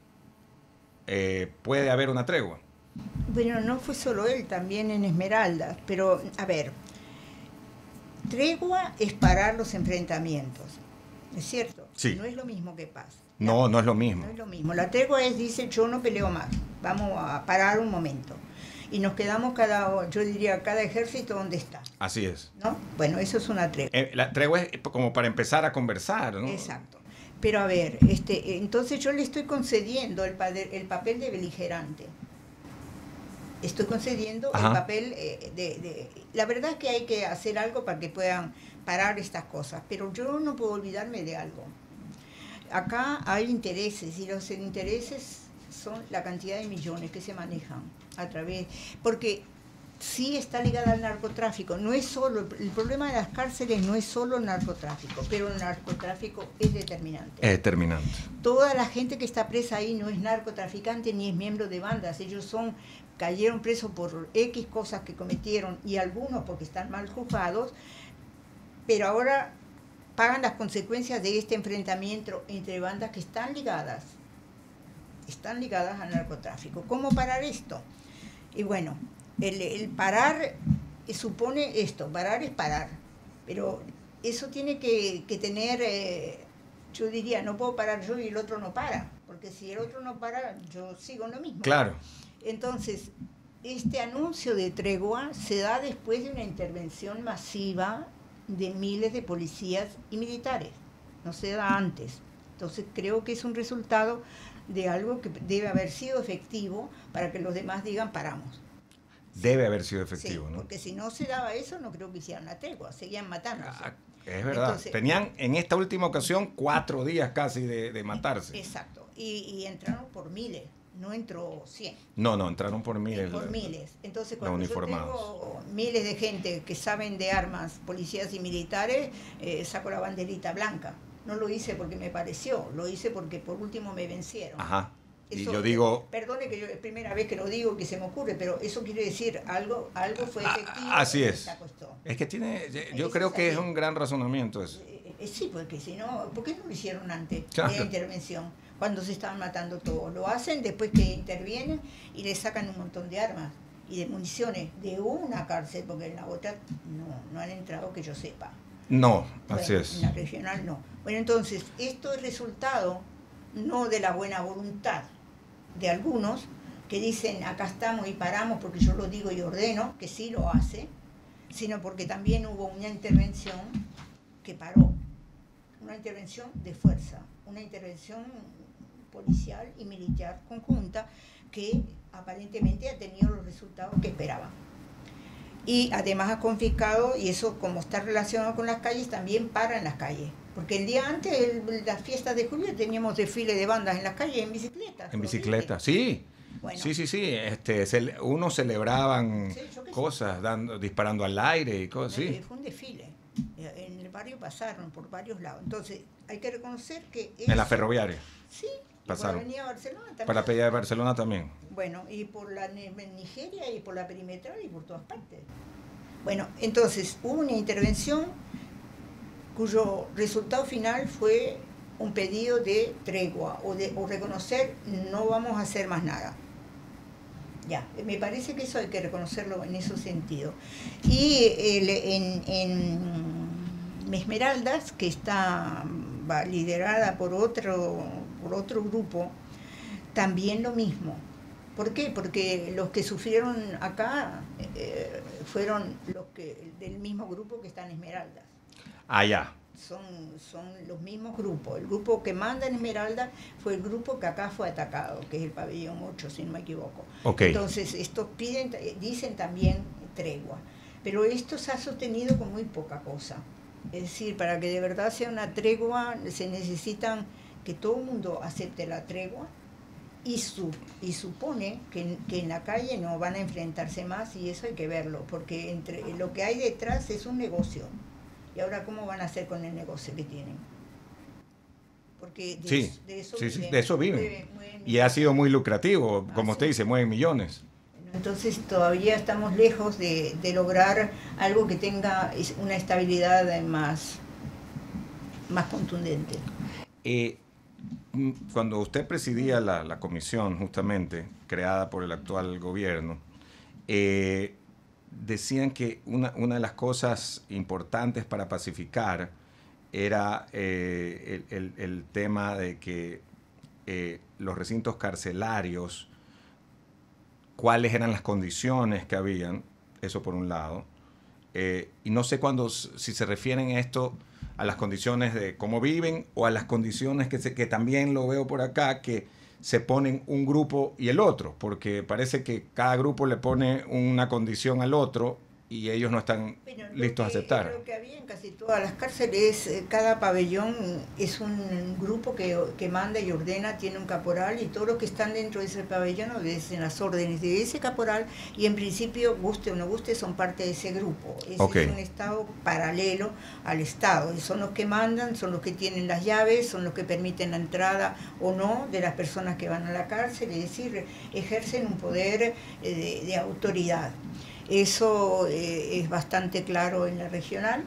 Speaker 2: puede haber una tregua.
Speaker 3: Bueno, no fue solo él, también en Esmeralda, pero a ver, tregua es parar los enfrentamientos, ¿es cierto?
Speaker 2: Sí.
Speaker 3: No es lo mismo que paz.
Speaker 2: No es lo mismo.
Speaker 3: No es lo mismo. La tregua dice, yo no peleo más, vamos a parar un momento. Y nos quedamos cada ejército donde está.
Speaker 2: Así es.
Speaker 3: ¿No? Bueno, eso es una tregua.
Speaker 2: La tregua es como para empezar a conversar, ¿no?
Speaker 3: Exacto. Pero a ver, entonces yo le estoy concediendo el papel de beligerante. Estoy concediendo el papel La verdad es que hay que hacer algo para que puedan parar estas cosas, pero yo no puedo olvidarme de algo. Acá hay intereses, y los intereses son la cantidad de millones que se manejan a través... Porque sí está ligada al narcotráfico. No es solo, el problema de las cárceles no es solo el narcotráfico, pero el narcotráfico es determinante.
Speaker 2: Es determinante.
Speaker 3: Toda la gente que está presa ahí no es narcotraficante ni es miembro de bandas. Ellos cayeron presos por X cosas que cometieron y algunos porque están mal juzgados, pero ahora pagan las consecuencias de este enfrentamiento entre bandas que están ligadas al narcotráfico. ¿Cómo parar esto? Y bueno, el parar supone esto, parar es parar, pero eso tiene que tener, yo diría, no puedo parar yo y el otro no para, porque si el otro no para, yo sigo en lo mismo.
Speaker 2: Claro.
Speaker 3: Entonces, este anuncio de tregua se da después de una intervención masiva de miles de policías y militares, no se da antes. Entonces creo que es un resultado de algo que debe haber sido efectivo para que los demás digan paramos.
Speaker 2: Debe haber sido efectivo,
Speaker 3: sí,
Speaker 2: ¿no?
Speaker 3: Porque si no se daba eso, no creo que hicieran la tregua, seguían matándose.
Speaker 2: Es verdad.
Speaker 3: Entonces,
Speaker 2: tenían en esta última ocasión 4 días casi de matarse.
Speaker 3: Exacto, y entraron por miles, no entró 100.
Speaker 2: No, entraron por miles.
Speaker 3: Por miles. Entonces, cuando yo
Speaker 2: uniformados.
Speaker 3: tengo miles de gente que saben de armas, policías y militares, saco la banderita blanca. No lo hice porque me pareció, lo hice porque por último me vencieron.
Speaker 2: Ajá. Y
Speaker 3: Eso,
Speaker 2: yo digo...
Speaker 3: Perdone que yo es primera vez que lo digo, que se me ocurre, pero eso quiere decir algo fue efectivo.
Speaker 2: Así es.
Speaker 3: Se acostó.
Speaker 2: Es que yo creo que es un gran razonamiento eso.
Speaker 3: Sí, porque si no, ¿por qué no lo hicieron antes
Speaker 2: Claro.
Speaker 3: de la intervención? Cuando se estaban matando todos. Lo hacen después que intervienen y le sacan un montón de armas y de municiones de una cárcel, porque en la otra no han entrado que yo sepa.
Speaker 2: No,
Speaker 3: Bueno,
Speaker 2: así es.
Speaker 3: En la regional no. Bueno, entonces, esto es resultado no de la buena voluntad de algunos que dicen acá estamos y paramos porque yo lo digo y ordeno, que sí lo hace, sino porque también hubo una intervención que paró, una intervención de fuerza, una intervención policial y militar conjunta que aparentemente ha tenido los resultados que esperaban. Y además ha confiscado, y eso como está relacionado con las calles, también para en las calles. Porque el día antes, las fiestas de julio, teníamos desfile de bandas en las calles en bicicletas.
Speaker 2: En bicicleta, sí.
Speaker 3: Bueno.
Speaker 2: Sí. Unos celebraban
Speaker 3: Sí, yo qué sé.
Speaker 2: cosas, disparando al aire y cosas así.
Speaker 3: Fue un desfile. En el barrio pasaron por varios lados. Entonces, hay que reconocer que...
Speaker 2: En la ferroviaria.
Speaker 3: Sí.
Speaker 2: Pasaron.
Speaker 3: Por la avenida Barcelona también.
Speaker 2: Para la Peña de Barcelona también.
Speaker 3: Bueno, y por la Nigeria y por la perimetral y por todas partes. Bueno, entonces hubo una intervención cuyo resultado final fue un pedido de tregua o reconocer no vamos a hacer más nada. Ya, me parece que eso hay que reconocerlo en ese sentido. Y en Esmeraldas, que está liderada por otro grupo, también lo mismo. ¿Por qué? Porque los que sufrieron acá fueron del mismo grupo que está en Esmeraldas.
Speaker 2: Allá.
Speaker 3: Son los mismos grupos. El grupo que manda en Esmeralda fue el grupo que acá fue atacado, que es el pabellón 8, si no me equivoco.
Speaker 2: Okay.
Speaker 3: Entonces, estos dicen también tregua. Pero esto se ha sostenido con muy poca cosa. Es decir, para que de verdad sea una tregua, se necesitan que todo el mundo acepte la tregua y supone que en la calle no van a enfrentarse más, y eso hay que verlo, porque entre lo que hay detrás es un negocio. ¿Y ahora cómo van a hacer con el negocio que tienen? Porque
Speaker 2: de eso viven. Y ha sido muy lucrativo, como usted dice, mueven millones.
Speaker 3: Entonces todavía estamos lejos de lograr algo que tenga una estabilidad más contundente.
Speaker 2: Cuando usted presidía la comisión justamente creada por el actual gobierno, decían que una de las cosas importantes para pacificar era el tema de que los recintos carcelarios, cuáles eran las condiciones que habían, eso por un lado, y no sé si se refieren a esto a las condiciones de cómo viven o a las condiciones que también lo veo por acá, que se ponen un grupo y el otro, porque parece que cada grupo le pone una condición al otro y ellos no están
Speaker 3: Bueno,
Speaker 2: listos a aceptar.
Speaker 3: Lo que había en casi todas las cárceles, cada pabellón es un grupo que manda y ordena, tiene un caporal, y todos los que están dentro de ese pabellón obedecen las órdenes de ese caporal, y en principio, guste o no guste, son parte de ese grupo. Ese es un estado paralelo al Estado, y son los que mandan, son los que tienen las llaves, son los que permiten la entrada o no de las personas que van a la cárcel, es decir, ejercen un poder de autoridad. Eso es bastante claro en la regional,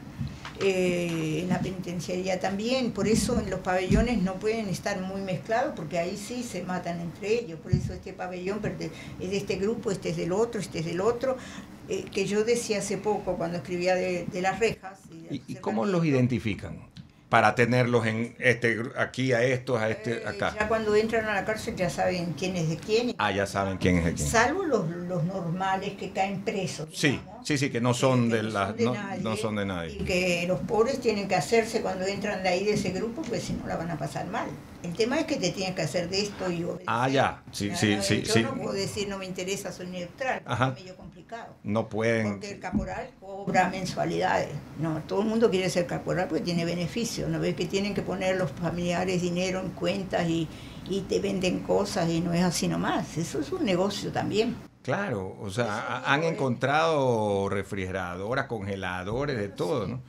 Speaker 3: en la penitenciaría también. Por eso en los pabellones no pueden estar muy mezclados, porque ahí sí se matan entre ellos. Por eso este pabellón es de este grupo, este es del otro, este es del otro. Que yo decía hace poco cuando escribía de las rejas.
Speaker 2: ¿Y cómo los identifican? Para tenerlos en aquí a estos, a acá.
Speaker 3: Ya cuando entran a la cárcel ya saben quién es de quién.
Speaker 2: Ya saben quién es de quién.
Speaker 3: Salvo los normales que caen presos.
Speaker 2: Sí,
Speaker 3: digamos,
Speaker 2: sí, que no son
Speaker 3: que
Speaker 2: no son de nadie.
Speaker 3: Y que los pobres tienen que hacerse cuando entran de ahí de ese grupo, pues si no la van a pasar mal. El tema es que te tienes que hacer de esto y obedecer.
Speaker 2: Ya, sí.
Speaker 3: Yo no puedo decir no me interesa, soy neutral, porque es medio complicado.
Speaker 2: No pueden.
Speaker 3: Porque el caporal cobra mensualidades. No, todo el mundo quiere ser caporal porque tiene beneficio. ¿No ves que tienen que poner los familiares dinero en cuentas y te venden cosas y no es así nomás? Eso es un negocio también.
Speaker 2: Claro, o sea, han encontrado refrigeradoras, congeladores, de todo, ¿no?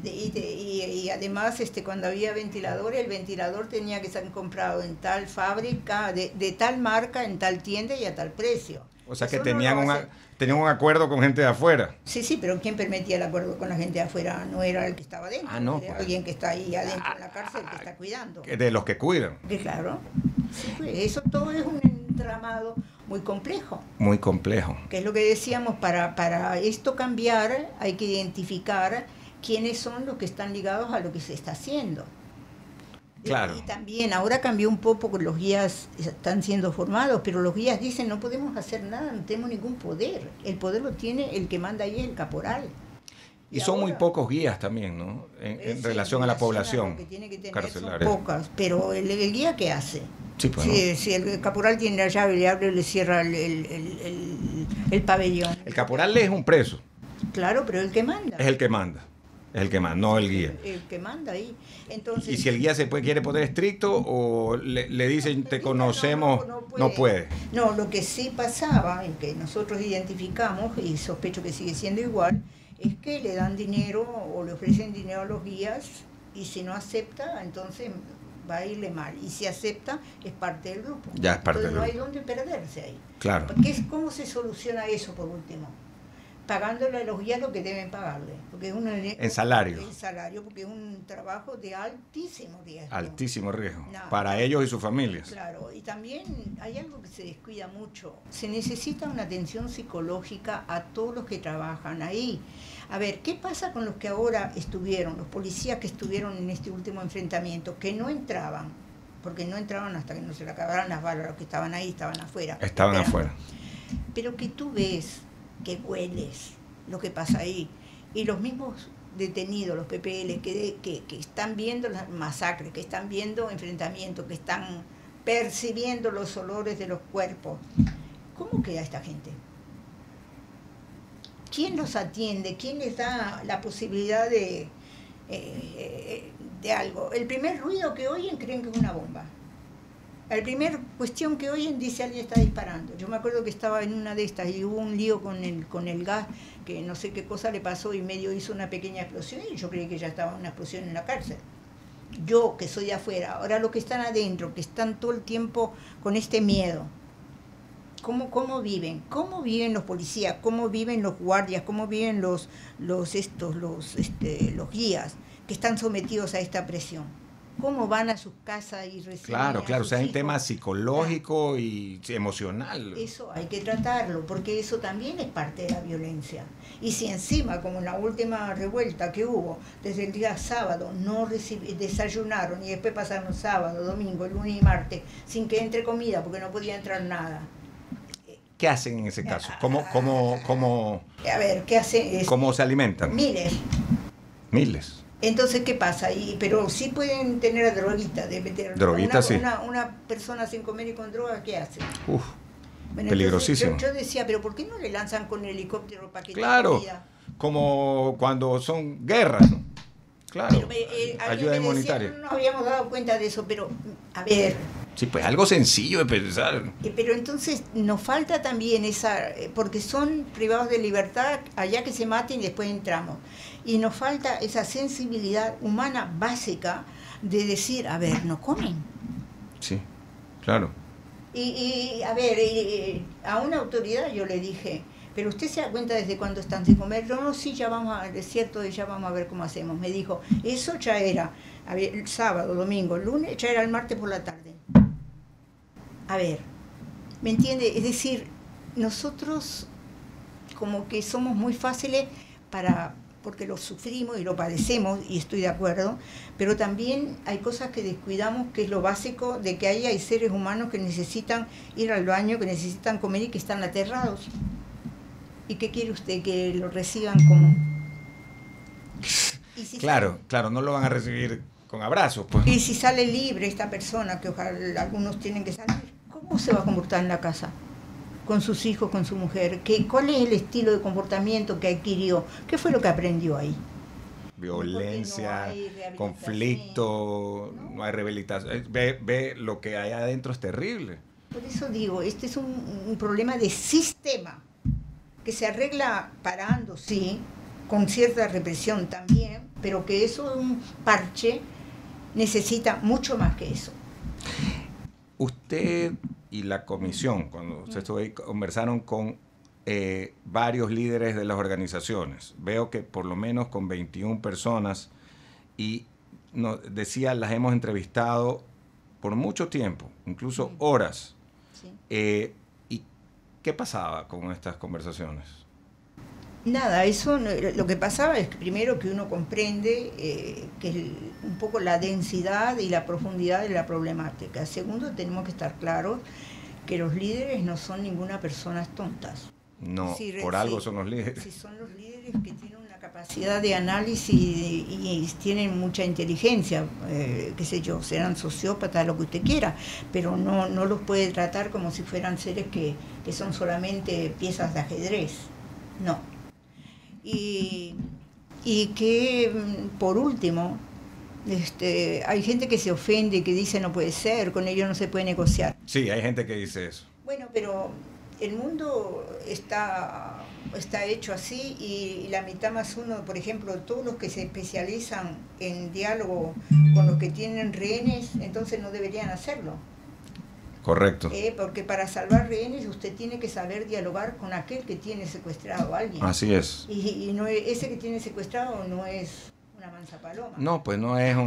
Speaker 3: Y además, cuando había ventiladores, el ventilador tenía que ser comprado en tal fábrica, de tal marca, en tal tienda y a tal precio.
Speaker 2: O sea que tenían un acuerdo con gente de afuera.
Speaker 3: Sí, pero ¿quién permitía el acuerdo con la gente de afuera? No era el que estaba adentro,
Speaker 2: no,
Speaker 3: era alguien que está ahí adentro en la cárcel, que está cuidando.
Speaker 2: De los que cuidan.
Speaker 3: Claro, sí, pues, eso todo es un entramado muy complejo.
Speaker 2: Muy complejo.
Speaker 3: Que es lo que decíamos, para esto cambiar hay que identificar quiénes son los que están ligados a lo que se está haciendo.
Speaker 2: Claro.
Speaker 3: Y también ahora cambió un poco, porque los guías están siendo formados, pero los guías dicen no podemos hacer nada, no tenemos ningún poder. El poder lo tiene el que manda ahí, el caporal.
Speaker 2: Y son muy pocos guías también, ¿no? En relación a la población
Speaker 3: carcelaria. Son pocas, pero el guía, ¿qué hace?
Speaker 2: Sí, pues,
Speaker 3: si el caporal tiene la llave, le abre y le cierra el pabellón.
Speaker 2: El caporal es un preso.
Speaker 3: Claro, pero el que manda.
Speaker 2: Es el que manda. Es el que manda, no el guía.
Speaker 3: El que manda ahí. Entonces,
Speaker 2: y si el guía quiere poner estricto o le dicen te conocemos, no puede.
Speaker 3: No, lo que sí pasaba, en que nosotros identificamos, y sospecho que sigue siendo igual, es que le dan dinero o le ofrecen dinero a los guías, y si no acepta, entonces va a irle mal. Y si acepta, es parte del grupo.
Speaker 2: Ya es parte
Speaker 3: entonces
Speaker 2: del
Speaker 3: no
Speaker 2: grupo.
Speaker 3: hay dónde perderse ahí.
Speaker 2: Claro.
Speaker 3: ¿Cómo se soluciona eso por último? Pagándole a los guías lo que deben pagarle. Porque es
Speaker 2: en salario.
Speaker 3: En salario, porque es un trabajo de altísimo riesgo.
Speaker 2: Altísimo riesgo. Para ellos y sus familias.
Speaker 3: Claro, y también hay algo que se descuida mucho. Se necesita una atención psicológica a todos los que trabajan ahí. A ver, ¿qué pasa con los que ahora estuvieron, los policías que estuvieron en este último enfrentamiento, que no entraban? Porque no entraban hasta que no se le acabaran las balas, los que estaban ahí estaban afuera.
Speaker 2: Estaban afuera.
Speaker 3: Pero que tú ves, que hueles lo que pasa ahí, y los mismos detenidos, los PPL, que están viendo las masacres, que están viendo enfrentamientos, que están percibiendo los olores de los cuerpos. ¿Cómo queda esta gente? ¿Quién los atiende? ¿Quién les da la posibilidad de algo? El primer ruido que oyen creen que es una bomba. La primera cuestión que oyen dice alguien está disparando. Yo me acuerdo que estaba en una de estas y hubo un lío con el gas, que no sé qué cosa le pasó y medio hizo una pequeña explosión y yo creí que ya estaba una explosión en la cárcel. Yo, que soy de afuera, ahora los que están adentro, que están todo el tiempo con este miedo. ¿Cómo viven? ¿Cómo viven los policías? ¿Cómo viven los guardias? ¿Cómo viven los guías que están sometidos a esta presión? ¿Cómo van a sus casas y reciben?
Speaker 2: Claro, o sea, hay un tema psicológico y emocional.
Speaker 3: Eso hay que tratarlo, porque eso también es parte de la violencia. Y si encima, como en la última revuelta que hubo, desde el día sábado no desayunaron y después pasaron sábado, domingo, lunes y martes, sin que entre comida, porque no podía entrar nada.
Speaker 2: ¿Qué hacen en ese caso? ¿Cómo
Speaker 3: a ver, ¿qué hacen?
Speaker 2: ¿Cómo se alimentan? Miles.
Speaker 3: Entonces, ¿qué pasa? Pero sí pueden tener droguita.
Speaker 2: Droguita, sí.
Speaker 3: Una persona sin comer y con droga, ¿qué hace?
Speaker 2: Bueno, peligrosísimo.
Speaker 3: Yo decía, ¿pero por qué no le lanzan con el helicóptero para que
Speaker 2: claro,
Speaker 3: comida?
Speaker 2: como cuando son guerras, ¿no? Claro, ayuda humanitaria.
Speaker 3: No nos habíamos dado cuenta de eso, pero a ver.
Speaker 2: Sí, pues algo sencillo de pensar.
Speaker 3: Pero entonces nos falta también porque son privados de libertad, allá que se maten y después entramos. Y nos falta esa sensibilidad humana básica de decir, a ver, no comen.
Speaker 2: Sí, claro.
Speaker 3: Y a ver, a una autoridad yo le dije, pero usted se da cuenta desde cuándo están sin comer. No, sí, ya vamos es cierto, ya vamos a ver cómo hacemos. Me dijo, eso ya era el sábado, domingo, lunes, ya era el martes por la tarde. A ver, ¿me entiende? Es decir, nosotros como que somos muy fáciles porque lo sufrimos y lo padecemos, y estoy de acuerdo, pero también hay cosas que descuidamos, que es lo básico de que hay seres humanos que necesitan ir al baño, que necesitan comer y que están aterrados. ¿Y qué quiere usted? ¿Que lo reciban como?
Speaker 2: Claro, no lo van a recibir con abrazos, pues.
Speaker 3: Y si sale libre esta persona, que ojalá algunos tienen que salir, ¿cómo se va a comportar en la casa? Con sus hijos, con su mujer. ¿Cuál es el estilo de comportamiento que adquirió? ¿Qué fue lo que aprendió ahí?
Speaker 2: Violencia, conflicto, no hay rehabilitación. Ve lo que hay adentro, es terrible.
Speaker 3: Por eso digo, este es un problema de sistema que se arregla parando, sí, con cierta represión también, pero que eso es un parche, necesita mucho más que eso.
Speaker 2: Usted y la comisión, cuando usted estuvo ahí, conversaron con varios líderes de las organizaciones. Veo que por lo menos con 21 personas, y decía, las hemos entrevistado por mucho tiempo, incluso horas. Sí. ¿Y qué pasaba con estas conversaciones?
Speaker 3: Nada, eso lo que pasaba es que primero que uno comprende que es un poco la densidad y la profundidad de la problemática. Segundo, tenemos que estar claros que los líderes no son ninguna personas tontas.
Speaker 2: No, por algo son los líderes.
Speaker 3: Sí, son los líderes que tienen una capacidad de análisis y tienen mucha inteligencia, qué sé yo, serán sociópatas, lo que usted quiera, pero no los puede tratar como si fueran seres que son solamente piezas de ajedrez. No. Y que, por último, hay gente que se ofende, que dice no puede ser, con ellos no se puede negociar.
Speaker 2: Sí, hay gente que dice eso.
Speaker 3: Bueno, pero el mundo está hecho así, y la mitad más uno, por ejemplo, todos los que se especializan en diálogo con los que tienen rehenes, entonces no deberían hacerlo.
Speaker 2: Correcto.
Speaker 3: Porque para salvar rehenes usted tiene que saber dialogar con aquel que tiene secuestrado a alguien.
Speaker 2: Así es.
Speaker 3: Y no, ese que tiene secuestrado no es una mansa paloma.
Speaker 2: No, pues no es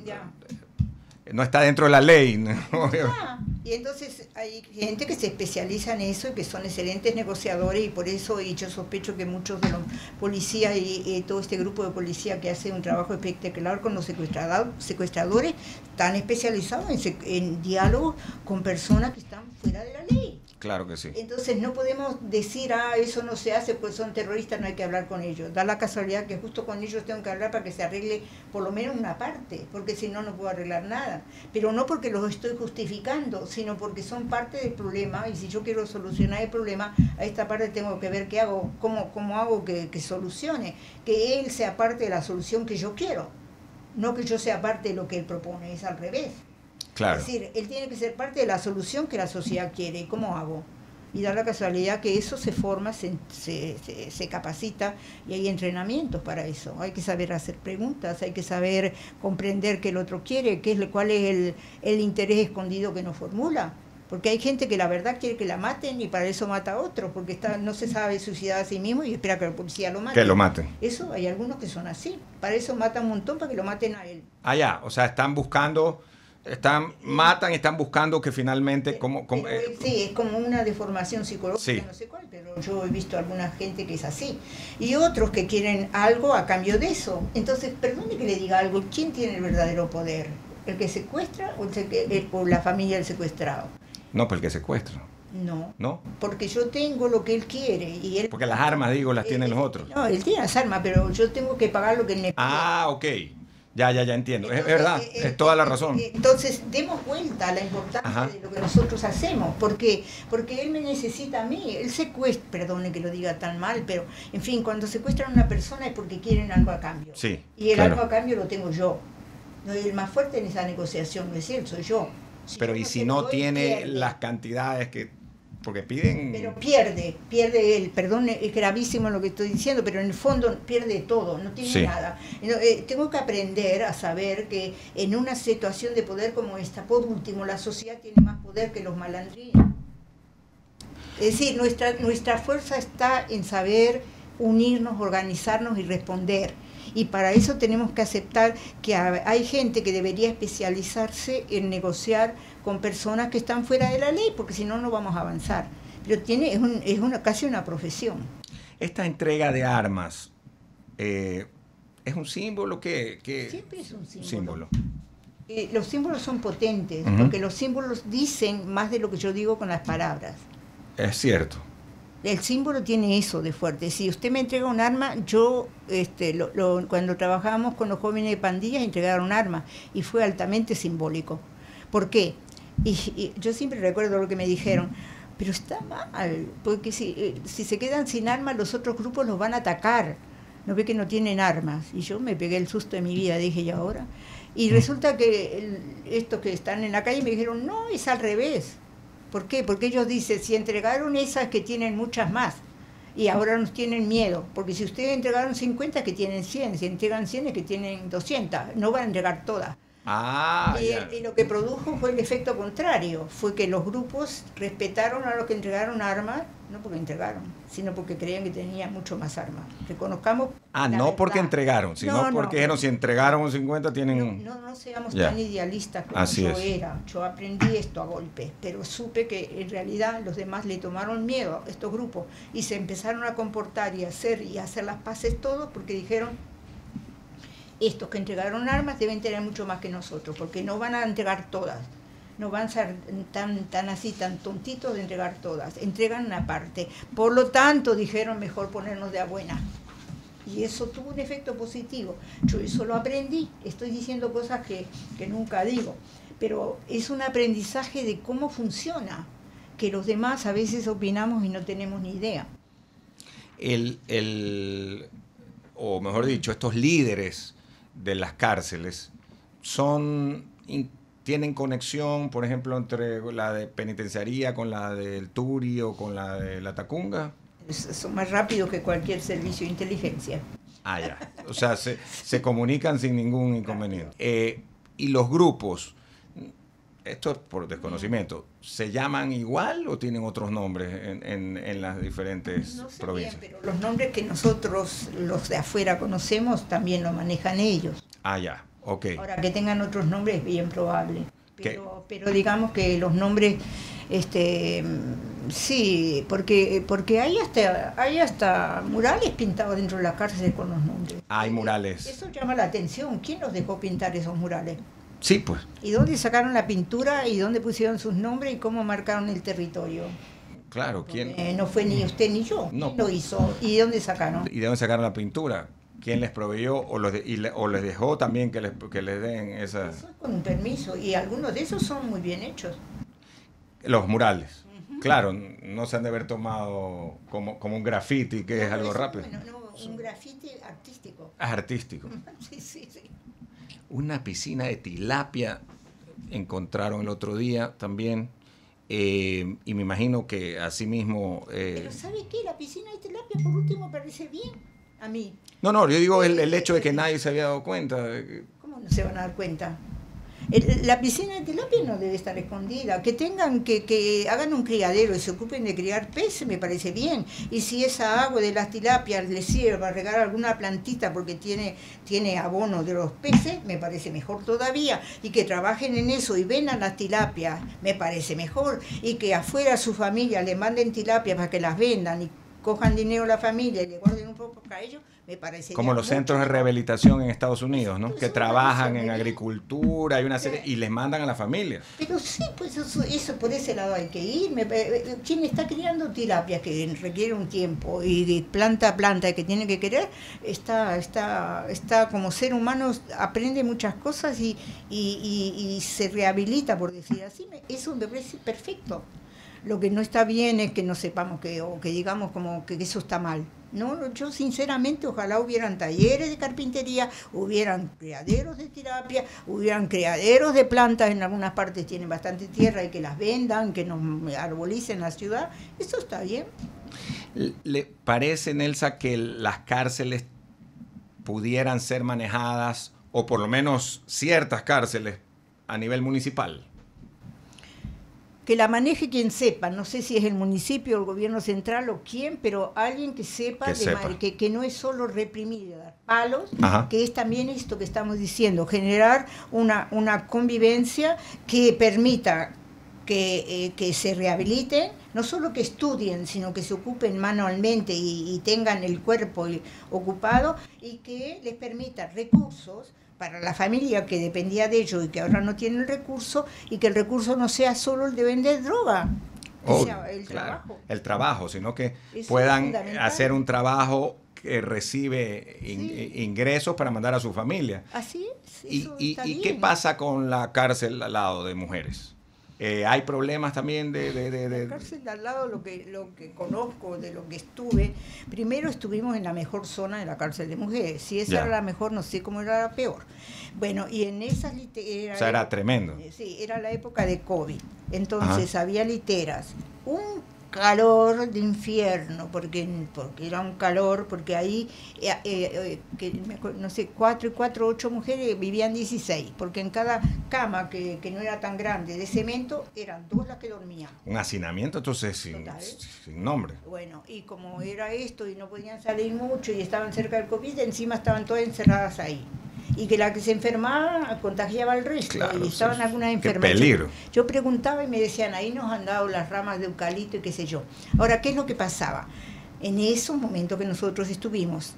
Speaker 2: no está dentro de la ley, ¿no?
Speaker 3: Y entonces hay gente que se especializa en eso y que son excelentes negociadores, y por eso yo sospecho que muchos de los policías y todo este grupo de policía que hace un trabajo espectacular con los secuestradores están especializados en diálogo con personas que están fuera de la ley.
Speaker 2: Claro que sí.
Speaker 3: Entonces no podemos decir, eso no se hace, pues son terroristas, no hay que hablar con ellos. Da la casualidad que justo con ellos tengo que hablar para que se arregle por lo menos una parte, porque si no, no puedo arreglar nada. Pero no porque los estoy justificando, sino porque son parte del problema, y si yo quiero solucionar el problema, a esta parte tengo que ver qué hago, cómo hago que solucione, que él sea parte de la solución que yo quiero, no que yo sea parte de lo que él propone, es al revés.
Speaker 2: Claro.
Speaker 3: Es decir, él tiene que ser parte de la solución que la sociedad quiere. ¿Y cómo hago? Y da la casualidad que eso se forma, se capacita, y hay entrenamientos para eso. Hay que saber hacer preguntas, hay que saber comprender qué el otro quiere, cuál es el interés escondido que nos formula. Porque hay gente que la verdad quiere que la maten y para eso mata a otro, porque no se sabe suicidar a sí mismo y espera que la policía lo mate.
Speaker 2: Que lo maten.
Speaker 3: Eso, hay algunos que son así. Para eso matan un montón, para que lo maten a él.
Speaker 2: Ya, o sea, están buscando... matan y están buscando que finalmente...
Speaker 3: sí, es como una deformación psicológica, sí. No sé cuál, pero yo he visto a alguna gente que es así. Y otros que quieren algo a cambio de eso. Entonces, perdone que le diga algo, ¿quién tiene el verdadero poder? ¿El que secuestra o la familia del secuestrado?
Speaker 2: No, pues el que secuestra.
Speaker 3: No, porque yo tengo lo que él quiere. Y él,
Speaker 2: porque las armas, las tienen los otros.
Speaker 3: No, él tiene las armas, pero yo tengo que pagar lo que él me pide.
Speaker 2: Ok. Ya entiendo.
Speaker 3: Entonces,
Speaker 2: es verdad, es toda la razón.
Speaker 3: Entonces, demos vuelta a la importancia
Speaker 2: Ajá.
Speaker 3: de lo que nosotros hacemos, porque él me necesita a mí. Él secuestra, perdone que lo diga tan mal, pero en fin, cuando secuestran a una persona es porque quieren algo a cambio.
Speaker 2: Sí,
Speaker 3: Y el
Speaker 2: claro.
Speaker 3: algo a cambio lo tengo yo. No, el más fuerte en esa negociación no es él, soy yo.
Speaker 2: Pero
Speaker 3: yo
Speaker 2: ¿y
Speaker 3: se
Speaker 2: si
Speaker 3: lo
Speaker 2: no
Speaker 3: doy,
Speaker 2: tiene
Speaker 3: pierde.
Speaker 2: las cantidades que... Porque piden...
Speaker 3: Pero pierde él, perdón, es gravísimo lo que estoy diciendo, pero en el fondo pierde todo, no tiene
Speaker 2: Sí.
Speaker 3: nada. Tengo que aprender a saber que en una situación de poder como esta, por último, la sociedad tiene más poder que los malandrines. Es decir, nuestra fuerza está en saber unirnos, organizarnos y responder. Y para eso tenemos que aceptar que hay gente que debería especializarse en negociar con personas que están fuera de la ley, porque si no, no vamos a avanzar. Pero casi una profesión.
Speaker 2: Esta entrega de armas es un símbolo que
Speaker 3: Siempre es un símbolo.
Speaker 2: símbolo.
Speaker 3: Los símbolos son potentes,
Speaker 2: Ujú.
Speaker 3: porque los símbolos dicen más de lo que yo digo con las palabras.
Speaker 2: Es cierto.
Speaker 3: El símbolo tiene eso de fuerte. Si usted me entrega un arma, yo cuando trabajábamos con los jóvenes de pandillas entregaron armas y fue altamente simbólico. ¿Por qué? Y yo siempre recuerdo lo que me dijeron, pero está mal, porque si se quedan sin armas los otros grupos los van a atacar. No ve que no tienen armas. Y yo me pegué el susto de mi vida, dije, ¿y ahora? Y resulta que estos que están en la calle me dijeron, no, es al revés. ¿Por qué? Porque ellos dicen, si entregaron esas que tienen muchas más, y ahora nos tienen miedo, porque si ustedes entregaron 50 que tienen 100, si entregan 100 es que tienen 200, no van a entregar todas. Y lo que produjo fue el efecto contrario, fue que los grupos respetaron a los que entregaron armas, no porque entregaron, sino porque creían que tenían mucho más armas. Reconozcamos
Speaker 2: No porque entregaron, sino porque dijeron, si entregaron 50 tienen...
Speaker 3: No seamos
Speaker 2: Ya.
Speaker 3: tan idealistas como
Speaker 2: Así
Speaker 3: yo
Speaker 2: es.
Speaker 3: era. Yo aprendí esto a golpe, pero supe que en realidad los demás le tomaron miedo a estos grupos y se empezaron a comportar y hacer las paces todos porque dijeron, estos que entregaron armas deben tener mucho más que nosotros, porque no van a entregar todas. No van a ser tan tontitos de entregar todas. Entregan una parte. Por lo tanto, dijeron, mejor ponernos de a buena. Y eso tuvo un efecto positivo. Yo eso lo aprendí. Estoy diciendo cosas que nunca digo. Pero es un aprendizaje de cómo funciona, que los demás a veces opinamos y no tenemos ni idea.
Speaker 2: O mejor dicho, estos líderes de las cárceles tienen conexión, por ejemplo, entre la de penitenciaría con la del Turi o con la de la Tacunga.
Speaker 3: Son más rápidos que cualquier servicio de inteligencia.
Speaker 2: Ya. O sea, se comunican sin ningún inconveniente. Y los grupos, esto es por desconocimiento, ¿se llaman igual o tienen otros nombres en las diferentes
Speaker 3: No sé
Speaker 2: provincias?
Speaker 3: bien, pero los nombres que nosotros, los de afuera, conocemos, también lo manejan ellos.
Speaker 2: Ya, ok.
Speaker 3: Ahora, que tengan otros nombres es bien probable. Pero digamos que los nombres, sí, porque hay hasta murales pintados dentro de la cárcel con los nombres.
Speaker 2: Hay murales.
Speaker 3: Eso llama la atención. ¿Quién los dejó pintar esos murales?
Speaker 2: Sí, pues.
Speaker 3: ¿Y dónde sacaron la pintura y dónde pusieron sus nombres y cómo marcaron el territorio?
Speaker 2: Claro, ¿quién?
Speaker 3: No fue ni usted ni yo.
Speaker 2: No.
Speaker 3: ¿Quién lo hizo? ¿Y de dónde sacaron?
Speaker 2: ¿Y de dónde sacaron la pintura? ¿Quién les proveyó o les dejó también que les den esa...
Speaker 3: Eso es con un permiso, y algunos de esos son muy bien hechos.
Speaker 2: Los murales. Claro, no se han de haber tomado como un graffiti, que es algo rápido.
Speaker 3: Bueno, un grafiti artístico.
Speaker 2: Es artístico.
Speaker 3: Sí.
Speaker 2: Una piscina de tilapia encontraron el otro día también. Y me imagino que así mismo...
Speaker 3: Pero ¿sabe qué? La piscina de tilapia por último parece bien a mí.
Speaker 2: No, yo digo el hecho de que nadie se había dado cuenta.
Speaker 3: ¿Cómo no se van a dar cuenta? La piscina de tilapia no debe estar escondida. Que tengan, que hagan un criadero y se ocupen de criar peces, me parece bien. Y si esa agua de las tilapias les sirve para regar alguna plantita porque tiene abono de los peces, me parece mejor todavía. Y que trabajen en eso y vendan las tilapias, me parece mejor. Y que afuera su familia le manden tilapias para que las vendan y cojan dinero a la familia y le guarden un poco para ellos, me parece.
Speaker 2: Como los centros de rehabilitación en Estados Unidos, ¿no? Que trabajan en agricultura, hay una serie, y les mandan a la familia.
Speaker 3: Pero sí, pues eso por ese lado hay que ir. Quien está criando tirapias que requiere un tiempo y de planta a planta que tiene que querer, está como ser humano, aprende muchas cosas y se rehabilita, por decir así. Eso me parece perfecto. Lo que no está bien es que no sepamos o que digamos como que eso está mal. No, yo sinceramente ojalá hubieran talleres de carpintería, hubieran criaderos de terapia, hubieran criaderos de plantas, en algunas partes tienen bastante tierra y que las vendan, que nos arbolicen la ciudad, eso está bien.
Speaker 2: ¿Le parece, Nelsa, que las cárceles pudieran ser manejadas, o por lo menos ciertas cárceles, a nivel municipal?
Speaker 3: Que la maneje quien sepa, no sé si es el municipio, el gobierno central o quién, pero alguien que sepa, que no es solo reprimir, dar palos, que es también esto que estamos diciendo, generar una convivencia que permita que se rehabiliten, no solo que estudien, sino que se ocupen manualmente y tengan el cuerpo ocupado y que les permita recursos para la familia que dependía de ello y que ahora no tiene el recurso, y que el recurso no sea solo el de vender droga, sea el trabajo. El
Speaker 2: trabajo, sino que eso puedan hacer un trabajo que recibe ingresos para mandar a su familia.
Speaker 3: Así es.
Speaker 2: ¿Y qué pasa con la cárcel al lado de mujeres? ¿Hay problemas también de
Speaker 3: la cárcel de al lado? Lo que conozco, de lo que estuve, primero estuvimos en la mejor zona de la cárcel de mujeres. Si esa era la mejor, no sé cómo era la peor. Bueno, y en esas literas...
Speaker 2: O sea, era tremendo.
Speaker 3: Sí, era la época de COVID. Entonces había literas. Un calor de infierno, porque era un calor, porque ahí, no sé, 4 y 4, 8 mujeres, vivían 16, porque en cada cama, que no era tan grande, de cemento, eran 2 las que dormían.
Speaker 2: Un hacinamiento, entonces, sin nombre.
Speaker 3: Bueno, y como era esto, y no podían salir mucho, y estaban cerca del COVID, encima estaban todas encerradas ahí. Y que la que se enfermaba contagiaba al resto, y estaban algunas enfermas.
Speaker 2: ¡Qué peligro!
Speaker 3: Yo preguntaba y me decían, ahí nos han dado las ramas de eucalipto y qué sé yo. Ahora, ¿qué es lo que pasaba? En esos momentos que nosotros estuvimos,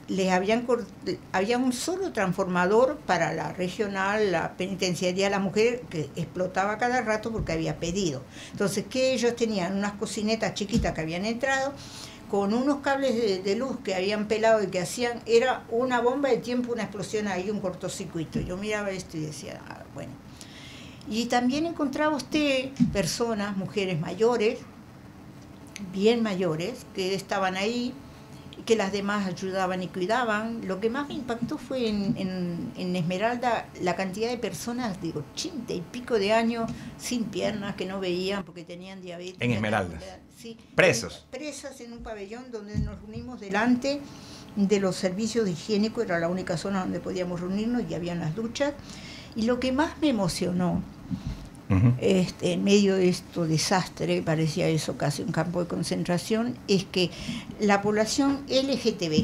Speaker 3: había un solo transformador para la regional, la penitenciaría de la mujer, que explotaba cada rato porque había pedido. Entonces, que ellos tenían unas cocinetas chiquitas que habían entrado, con unos cables de luz que habían pelado y que hacían, era una bomba de tiempo, una explosión ahí, un cortocircuito. Yo miraba esto y decía, bueno. Y también encontraba usted personas, mujeres mayores, bien mayores, que estaban ahí, que las demás ayudaban y cuidaban. Lo que más me impactó fue en Esmeralda la cantidad de personas de 80 y pico de años sin piernas, que no veían porque tenían diabetes.
Speaker 2: En Esmeralda.
Speaker 3: Sí,
Speaker 2: presos.
Speaker 3: Presas en un pabellón donde nos reunimos delante de los servicios de higiénico, era la única zona donde podíamos reunirnos y habían las duchas. Y lo que más me emocionó, en medio de este desastre, parecía eso casi un campo de concentración, es que la población LGTB,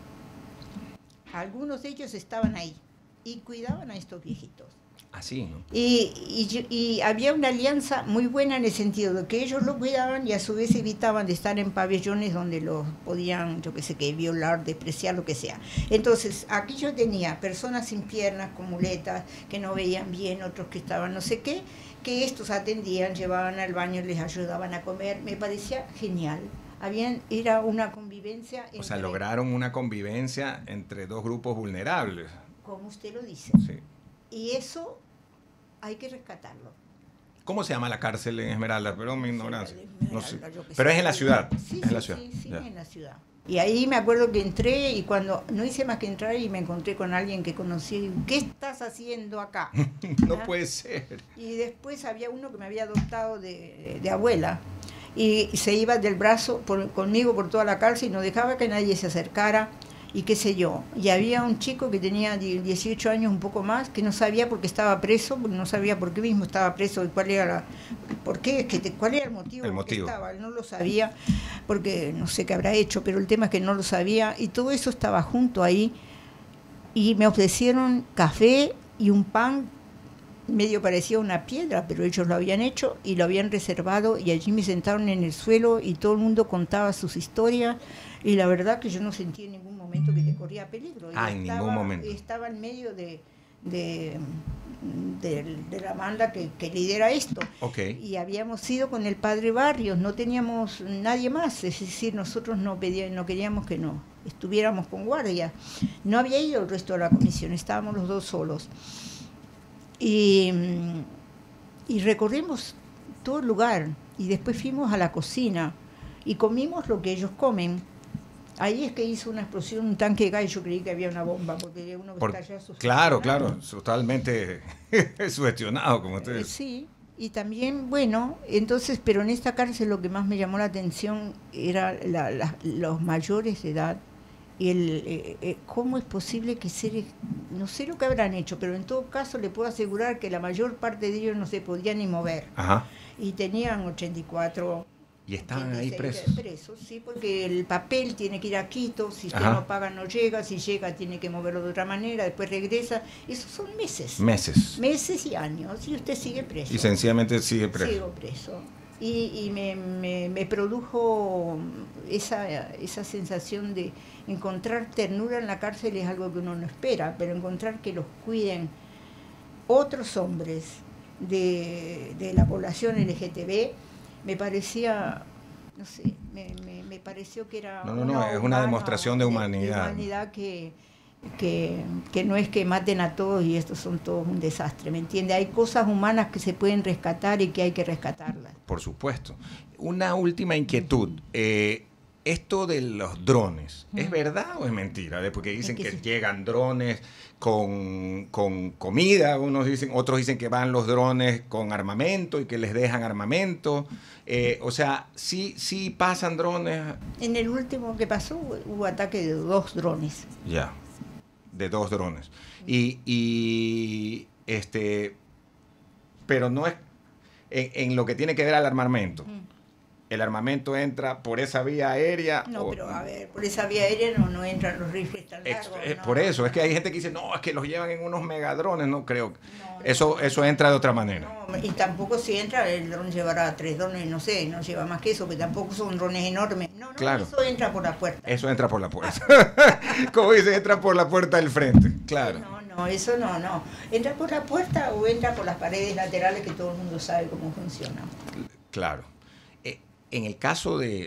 Speaker 3: algunos de ellos estaban ahí y cuidaban a estos viejitos.
Speaker 2: Así, ¿no?
Speaker 3: Y había una alianza muy buena en el sentido de que ellos lo cuidaban y a su vez evitaban de estar en pabellones donde los podían, yo qué sé qué, violar, despreciar, lo que sea. Entonces, aquí yo tenía personas sin piernas, con muletas, que no veían bien, otros que estaban no sé qué, que estos atendían, llevaban al baño, les ayudaban a comer. Me parecía genial. Era una convivencia.
Speaker 2: O sea, lograron una convivencia entre dos grupos vulnerables.
Speaker 3: Como usted lo dice.
Speaker 2: Sí.
Speaker 3: Y eso hay que rescatarlo.
Speaker 2: ¿Cómo se llama la cárcel en Esmeralda? Perdón mi ignorancia. No sé.
Speaker 3: Pero
Speaker 2: es en la ciudad.
Speaker 3: Sí,
Speaker 2: es en la ciudad.
Speaker 3: Sí, en la ciudad. Y ahí me acuerdo que entré y cuando no hice más que entrar y me encontré con alguien que conocí. Y digo, ¿qué estás haciendo acá?
Speaker 2: No puede ser.
Speaker 3: Y después había uno que me había adoptado de abuela y se iba del brazo conmigo por toda la cárcel y no dejaba que nadie se acercara. Y qué sé yo, y había un chico que tenía 18 años, un poco más, que no sabía por qué estaba preso, no sabía por qué mismo estaba preso y cuál era cuál era el motivo por qué estaba. Él no lo sabía, porque no sé qué habrá hecho, pero el tema es que no lo sabía, y todo eso estaba junto ahí, y me ofrecieron café y un pan medio parecía una piedra, pero ellos lo habían hecho y lo habían reservado, y allí me sentaron en el suelo y todo el mundo contaba sus historias, y la verdad que yo no sentí en ningún momento que te corría peligro.
Speaker 2: En ningún momento.
Speaker 3: Estaba en medio de la banda que lidera esto.
Speaker 2: Okay.
Speaker 3: Y habíamos ido con el padre Barrios, no teníamos nadie más, es decir, nosotros no queríamos que no estuviéramos con guardia. No había ido el resto de la comisión, estábamos los dos solos. Y recorrimos todo el lugar y después fuimos a la cocina y comimos lo que ellos comen. Ahí es que hizo una explosión, un tanque de gas, y yo creí que había una bomba, porque uno está ya
Speaker 2: sugestionado. Claro, totalmente sugestionado, como ustedes.
Speaker 3: Sí, y también, bueno, entonces, pero en esta cárcel lo que más me llamó la atención era los mayores de edad, y cómo es posible que seres, no sé lo que habrán hecho, pero en todo caso le puedo asegurar que la mayor parte de ellos no se podían ni mover.
Speaker 2: Ajá.
Speaker 3: Y tenían 84...
Speaker 2: ¿Y estaban ahí presos?
Speaker 3: Presos, sí, porque el papel tiene que ir a Quito, si usted no paga no llega, si llega tiene que moverlo de otra manera, después regresa. Esos son meses. Meses y años, y usted sigue preso.
Speaker 2: Y sencillamente sigue preso.
Speaker 3: Sigo preso. Y me produjo esa sensación de encontrar ternura en la cárcel, es algo que uno no espera, pero encontrar que los cuiden otros hombres de la población LGTB, me parecía, no sé, me pareció que era
Speaker 2: es una demostración de humanidad.
Speaker 3: De humanidad que no es que maten a todos y estos son todos un desastre, ¿me entiende? Hay cosas humanas que se pueden rescatar y que hay que rescatarlas.
Speaker 2: Por supuesto. Una última inquietud. Esto de los drones, ¿es verdad o es mentira? Porque dicen que llegan drones con comida, otros dicen que van los drones con armamento y que les dejan armamento. O sea, sí pasan drones. En
Speaker 3: el último que pasó hubo ataque de 2 drones.
Speaker 2: Ya, de 2 drones. Pero no es en lo que tiene que ver al armamento. ¿El armamento entra por esa vía aérea?
Speaker 3: No, pero a ver, por esa vía aérea no entran los rifles tan largos.
Speaker 2: Por eso, es que hay gente que dice, no, es que los llevan en unos megadrones, no creo. Eso entra de otra manera.
Speaker 3: No, y tampoco si entra, el dron llevará 3 drones, no sé, no lleva más que eso, que tampoco son drones enormes. No, claro. Eso entra por la puerta.
Speaker 2: Eso entra por la puerta. Como dice, entra por la puerta del frente, claro.
Speaker 3: No, eso no. Entra por la puerta o entra por las paredes laterales, que todo el mundo sabe cómo funciona.
Speaker 2: Claro. En el caso de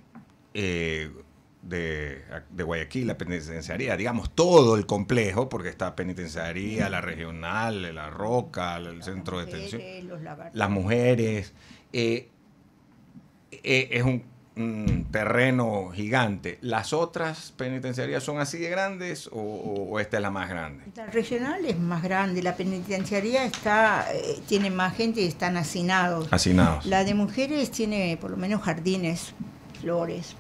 Speaker 2: Guayaquil, la penitenciaría, digamos todo el complejo, porque está penitenciaría, la regional, la Roca, el centro de detención, las mujeres, es un terreno gigante. ¿Las otras penitenciarías son así de grandes o esta es la más grande?
Speaker 3: La regional es más grande, la penitenciaría tiene más gente y están hacinados. La de mujeres tiene por lo menos jardines, flores.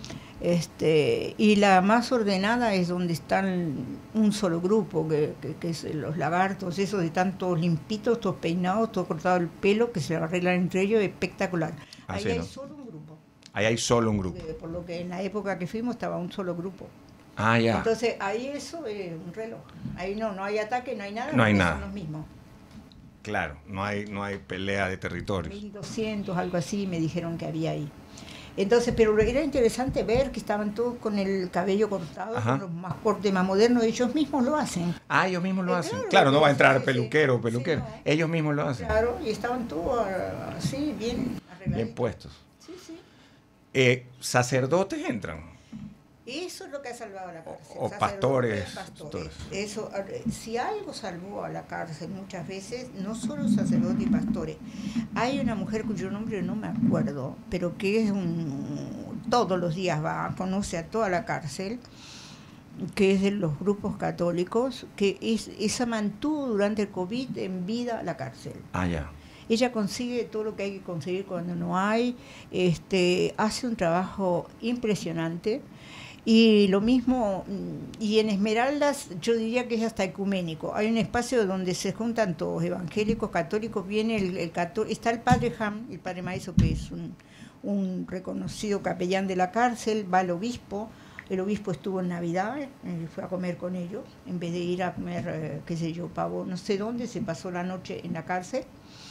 Speaker 3: Y la más ordenada es donde están un solo grupo, que es los lagartos, esos están todos limpitos, todos peinados, todos cortados el pelo, que se arreglan entre ellos, espectacular. Ahí hay solo un grupo.
Speaker 2: Ahí hay solo un grupo.
Speaker 3: Por lo que en la época que fuimos estaba un solo grupo.
Speaker 2: Ah, ya.
Speaker 3: Entonces ahí eso es un reloj. Ahí no hay ataque, no hay nada.
Speaker 2: No hay nada.
Speaker 3: Son los mismos.
Speaker 2: Claro, no hay pelea de territorios.
Speaker 3: 1200, algo así, me dijeron que había ahí. Entonces, pero era interesante ver que estaban todos con el cabello cortado, con los más cortes, más modernos, ellos mismos lo hacen.
Speaker 2: Ah, ellos mismos lo hacen. Claro, no va a entrar peluquero. Sí, no. Ellos mismos lo hacen.
Speaker 3: Claro, y estaban todos así, bien arregladitos.
Speaker 2: Bien puestos.
Speaker 3: Sí.
Speaker 2: ¿Sacerdotes entran?
Speaker 3: Eso es lo que ha salvado a la cárcel.
Speaker 2: O pastores.
Speaker 3: Eso, si algo salvó a la cárcel muchas veces, no solo sacerdotes y pastores. Hay una mujer cuyo nombre no me acuerdo, pero que es todos los días conoce a toda la cárcel, que es de los grupos católicos, que esa mantuvo durante el COVID en vida la cárcel.
Speaker 2: Ah, ya.
Speaker 3: Ella consigue todo lo que hay que conseguir cuando no hay, hace un trabajo impresionante. Y lo mismo, y en Esmeraldas yo diría que es hasta ecuménico. Hay un espacio donde se juntan todos, evangélicos, católicos, viene está el padre Ham, el padre Maeso, que es un reconocido capellán de la cárcel, va el obispo, El obispo estuvo en Navidad, fue a comer con ellos, en vez de ir a comer, qué sé yo, pavo, no sé dónde, se pasó la noche en la cárcel.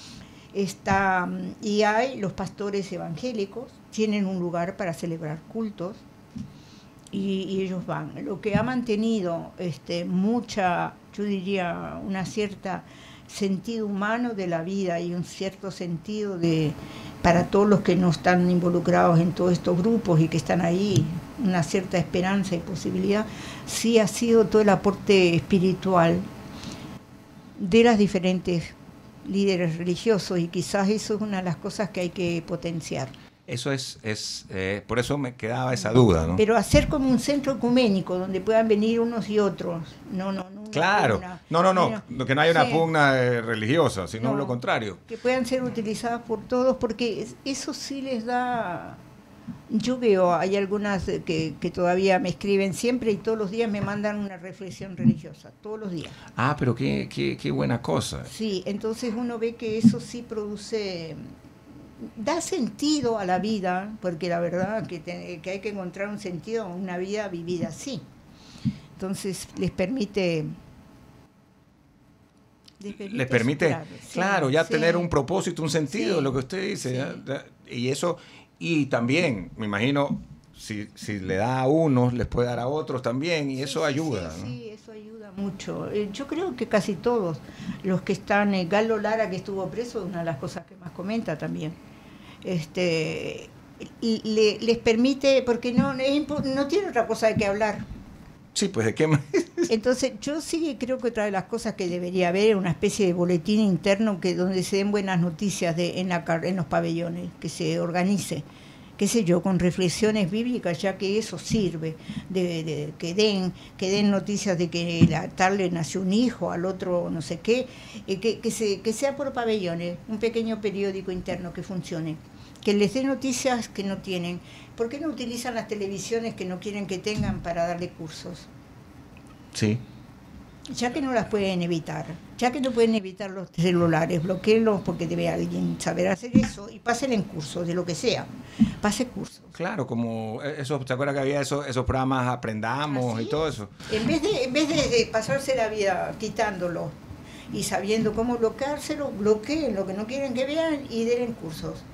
Speaker 3: Y hay los pastores evangélicos, tienen un lugar para celebrar cultos, y ellos van. Lo que ha mantenido mucha, yo diría, una cierta sentido humano de la vida y un cierto sentido para todos los que no están involucrados en todos estos grupos y que están ahí, una cierta esperanza y posibilidad, sí ha sido todo el aporte espiritual de las diferentes líderes religiosos, y quizás eso es una de las cosas que hay que potenciar.
Speaker 2: Eso por eso me quedaba esa duda, ¿no?
Speaker 3: Pero hacer como un centro ecuménico donde puedan venir unos y otros. No.
Speaker 2: Claro. Que no haya una pugna religiosa, sino lo contrario.
Speaker 3: Que puedan ser utilizadas por todos, porque eso sí les da. Yo veo, hay algunas que todavía me escriben siempre y todos los días me mandan una reflexión religiosa, todos los días.
Speaker 2: Ah, pero qué buena cosa.
Speaker 3: Sí, entonces uno ve que eso sí da sentido a la vida, porque la verdad que hay que encontrar un sentido a una vida vivida así. Entonces les permite
Speaker 2: claro, ya tener un propósito, un sentido, lo que usted dice. Y eso, y también, me imagino, si le da a unos, les puede dar a otros también, y eso ayuda. ¿No?
Speaker 3: Sí, eso ayuda mucho. Yo creo que casi todos los que están, Galo Lara, que estuvo preso, una de las cosas que más comenta también, les permite, porque no tiene otra cosa de qué hablar.
Speaker 2: Sí, pues de qué más.
Speaker 3: Entonces, yo sí creo que otra de las cosas que debería haber es una especie de boletín interno donde se den buenas noticias en los pabellones, que se organice, qué sé yo, con reflexiones bíblicas, ya que eso sirve, que den noticias de que a tal le nació un hijo, al otro no sé qué, que sea por pabellones, un pequeño periódico interno que funcione, que les dé noticias que no tienen. ¿Por qué no utilizan las televisiones que no quieren que tengan para darle cursos?
Speaker 2: Sí.
Speaker 3: Ya que no las pueden evitar, ya que no pueden evitar los celulares, bloqueenlos porque debe alguien saber hacer eso y pasen en cursos, de lo que sea, pase cursos.
Speaker 2: Claro, como eso, ¿se acuerda que había esos programas Aprendamos y todo eso?
Speaker 3: En vez de pasarse la vida quitándolo y sabiendo cómo bloqueárselo, bloqueen lo que no quieren que vean y den cursos.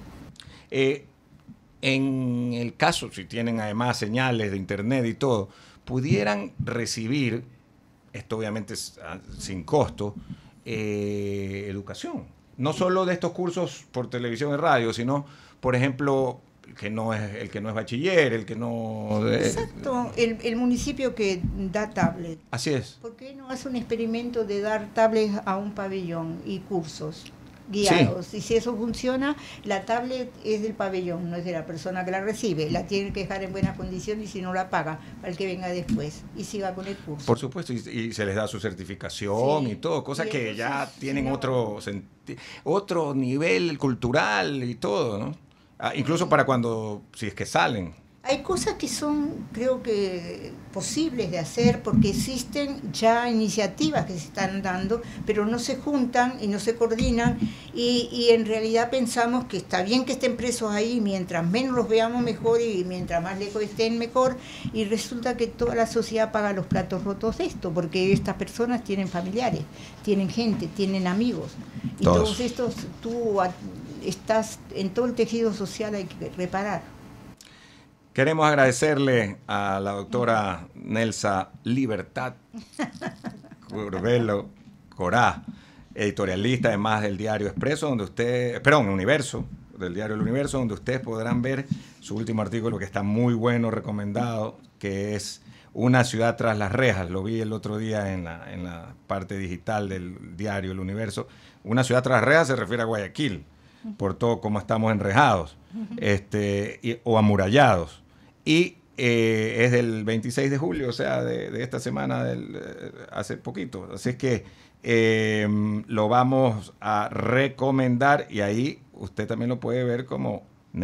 Speaker 2: En el caso, si tienen además señales de internet y todo, pudieran recibir, esto obviamente es sin costo, educación. No solo de estos cursos por televisión y radio, sino, por ejemplo, el que no es bachiller, el que no...
Speaker 3: Exacto, el municipio que da tablet.
Speaker 2: Así es.
Speaker 3: ¿Por qué no hace un experimento de dar tablets a un pabellón y cursos guiados? Sí. Y si eso funciona, la tablet es del pabellón, no es de la persona que la recibe. La tiene que dejar en buenas condiciones y si no la paga, para el que venga después y siga con el curso.
Speaker 2: Por supuesto, y se les da su certificación y todo, cosas que ya tienen otro nivel cultural y todo, ¿no? Incluso para si es que salen.
Speaker 3: Hay cosas que son, creo que, posibles de hacer porque existen ya iniciativas que se están dando, pero no se juntan y no se coordinan y en realidad pensamos que está bien que estén presos ahí, mientras menos los veamos mejor y mientras más lejos estén mejor, y resulta que toda la sociedad paga los platos rotos de esto, porque estas personas tienen familiares, tienen gente, tienen amigos, y todos estos, tú estás en todo el tejido social, hay que reparar.
Speaker 2: Queremos agradecerle a la doctora Nelsa Libertad Curbelo Corá, editorialista además del diario Expreso, Universo, del diario El Universo, donde ustedes podrán ver su último artículo que está muy bueno, recomendado, que es Una ciudad tras las rejas. Lo vi el otro día en la parte digital del diario El Universo. Una ciudad tras las rejas se refiere a Guayaquil, por todo como estamos enrejados o amurallados. Y es del 26 de julio, o sea, de esta semana, hace poquito. Así es que lo vamos a recomendar y ahí usted también lo puede ver como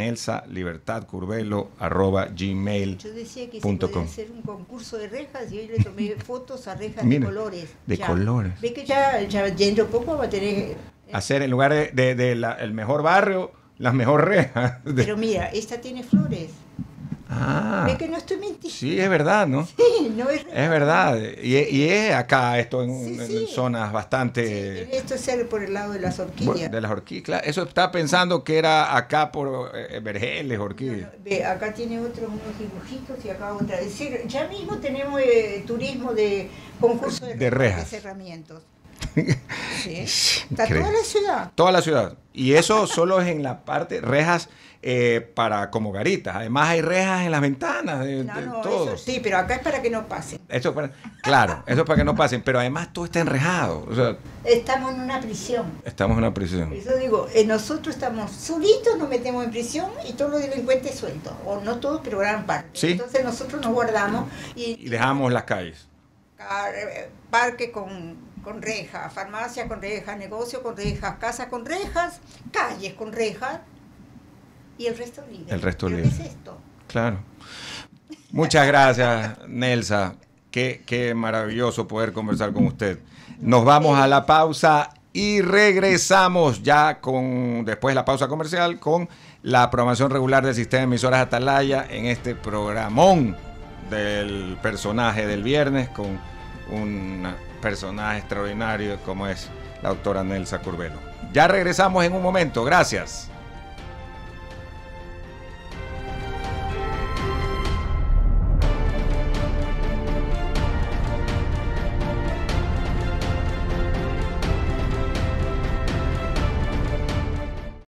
Speaker 2: nelsalibertadcurbelo@gmail.com.
Speaker 3: Yo decía que se podía hacer un concurso de rejas y hoy le tomé fotos a rejas de colores.
Speaker 2: De colores.
Speaker 3: Ve que ya yendo poco va a tener...
Speaker 2: hacer en lugar de el mejor barrio, las mejor rejas.
Speaker 3: Pero mira, esta tiene flores. Ve que no estoy mintiendo.
Speaker 2: Sí, es verdad, ¿no?
Speaker 3: Sí, no es real.
Speaker 2: Es verdad. Y es acá esto en,
Speaker 3: Sí.
Speaker 2: en zonas bastante...
Speaker 3: Sí, esto es ser por el lado de las orquídeas.
Speaker 2: De las orquídeas, claro. Eso estaba pensando que era acá por vergeles, orquídeas.
Speaker 3: No, ve, acá tiene unos dibujitos y acá otra. Es decir, ya mismo tenemos turismo de concurso
Speaker 2: De rejas.
Speaker 3: de cerramientos. Sí. Está
Speaker 2: Increíble.
Speaker 3: toda la ciudad.
Speaker 2: Toda la ciudad. Y eso solo es en la parte, rejas para como garitas. Además hay rejas en las ventanas de todo.
Speaker 3: Eso sí, pero acá es para que no pasen.
Speaker 2: Eso es para, claro, eso es para que no pasen. Pero además todo está enrejado. O sea,
Speaker 3: Estamos en una prisión.
Speaker 2: estamos en una prisión.
Speaker 3: Por eso digo, nosotros estamos solitos, nos metemos en prisión y todos los delincuentes sueltos. O no todos, pero gran parte.
Speaker 2: Sí.
Speaker 3: Entonces nosotros nos guardamos
Speaker 2: Y dejamos las calles.
Speaker 3: Parque con rejas, farmacia con rejas, negocio con rejas, casa con rejas, calles con rejas y el resto libre.
Speaker 2: El resto
Speaker 3: ¿Pero
Speaker 2: libre.
Speaker 3: ¿Qué es esto?
Speaker 2: Claro. Muchas gracias, Nelsa. Qué maravilloso poder conversar con usted. Nos vamos a la pausa y regresamos ya después de la pausa comercial con la programación regular del sistema de emisoras Atalaya en este programón del personaje del viernes con un personaje extraordinario como es la doctora Nelsa Curbelo. Ya regresamos en un momento. Gracias.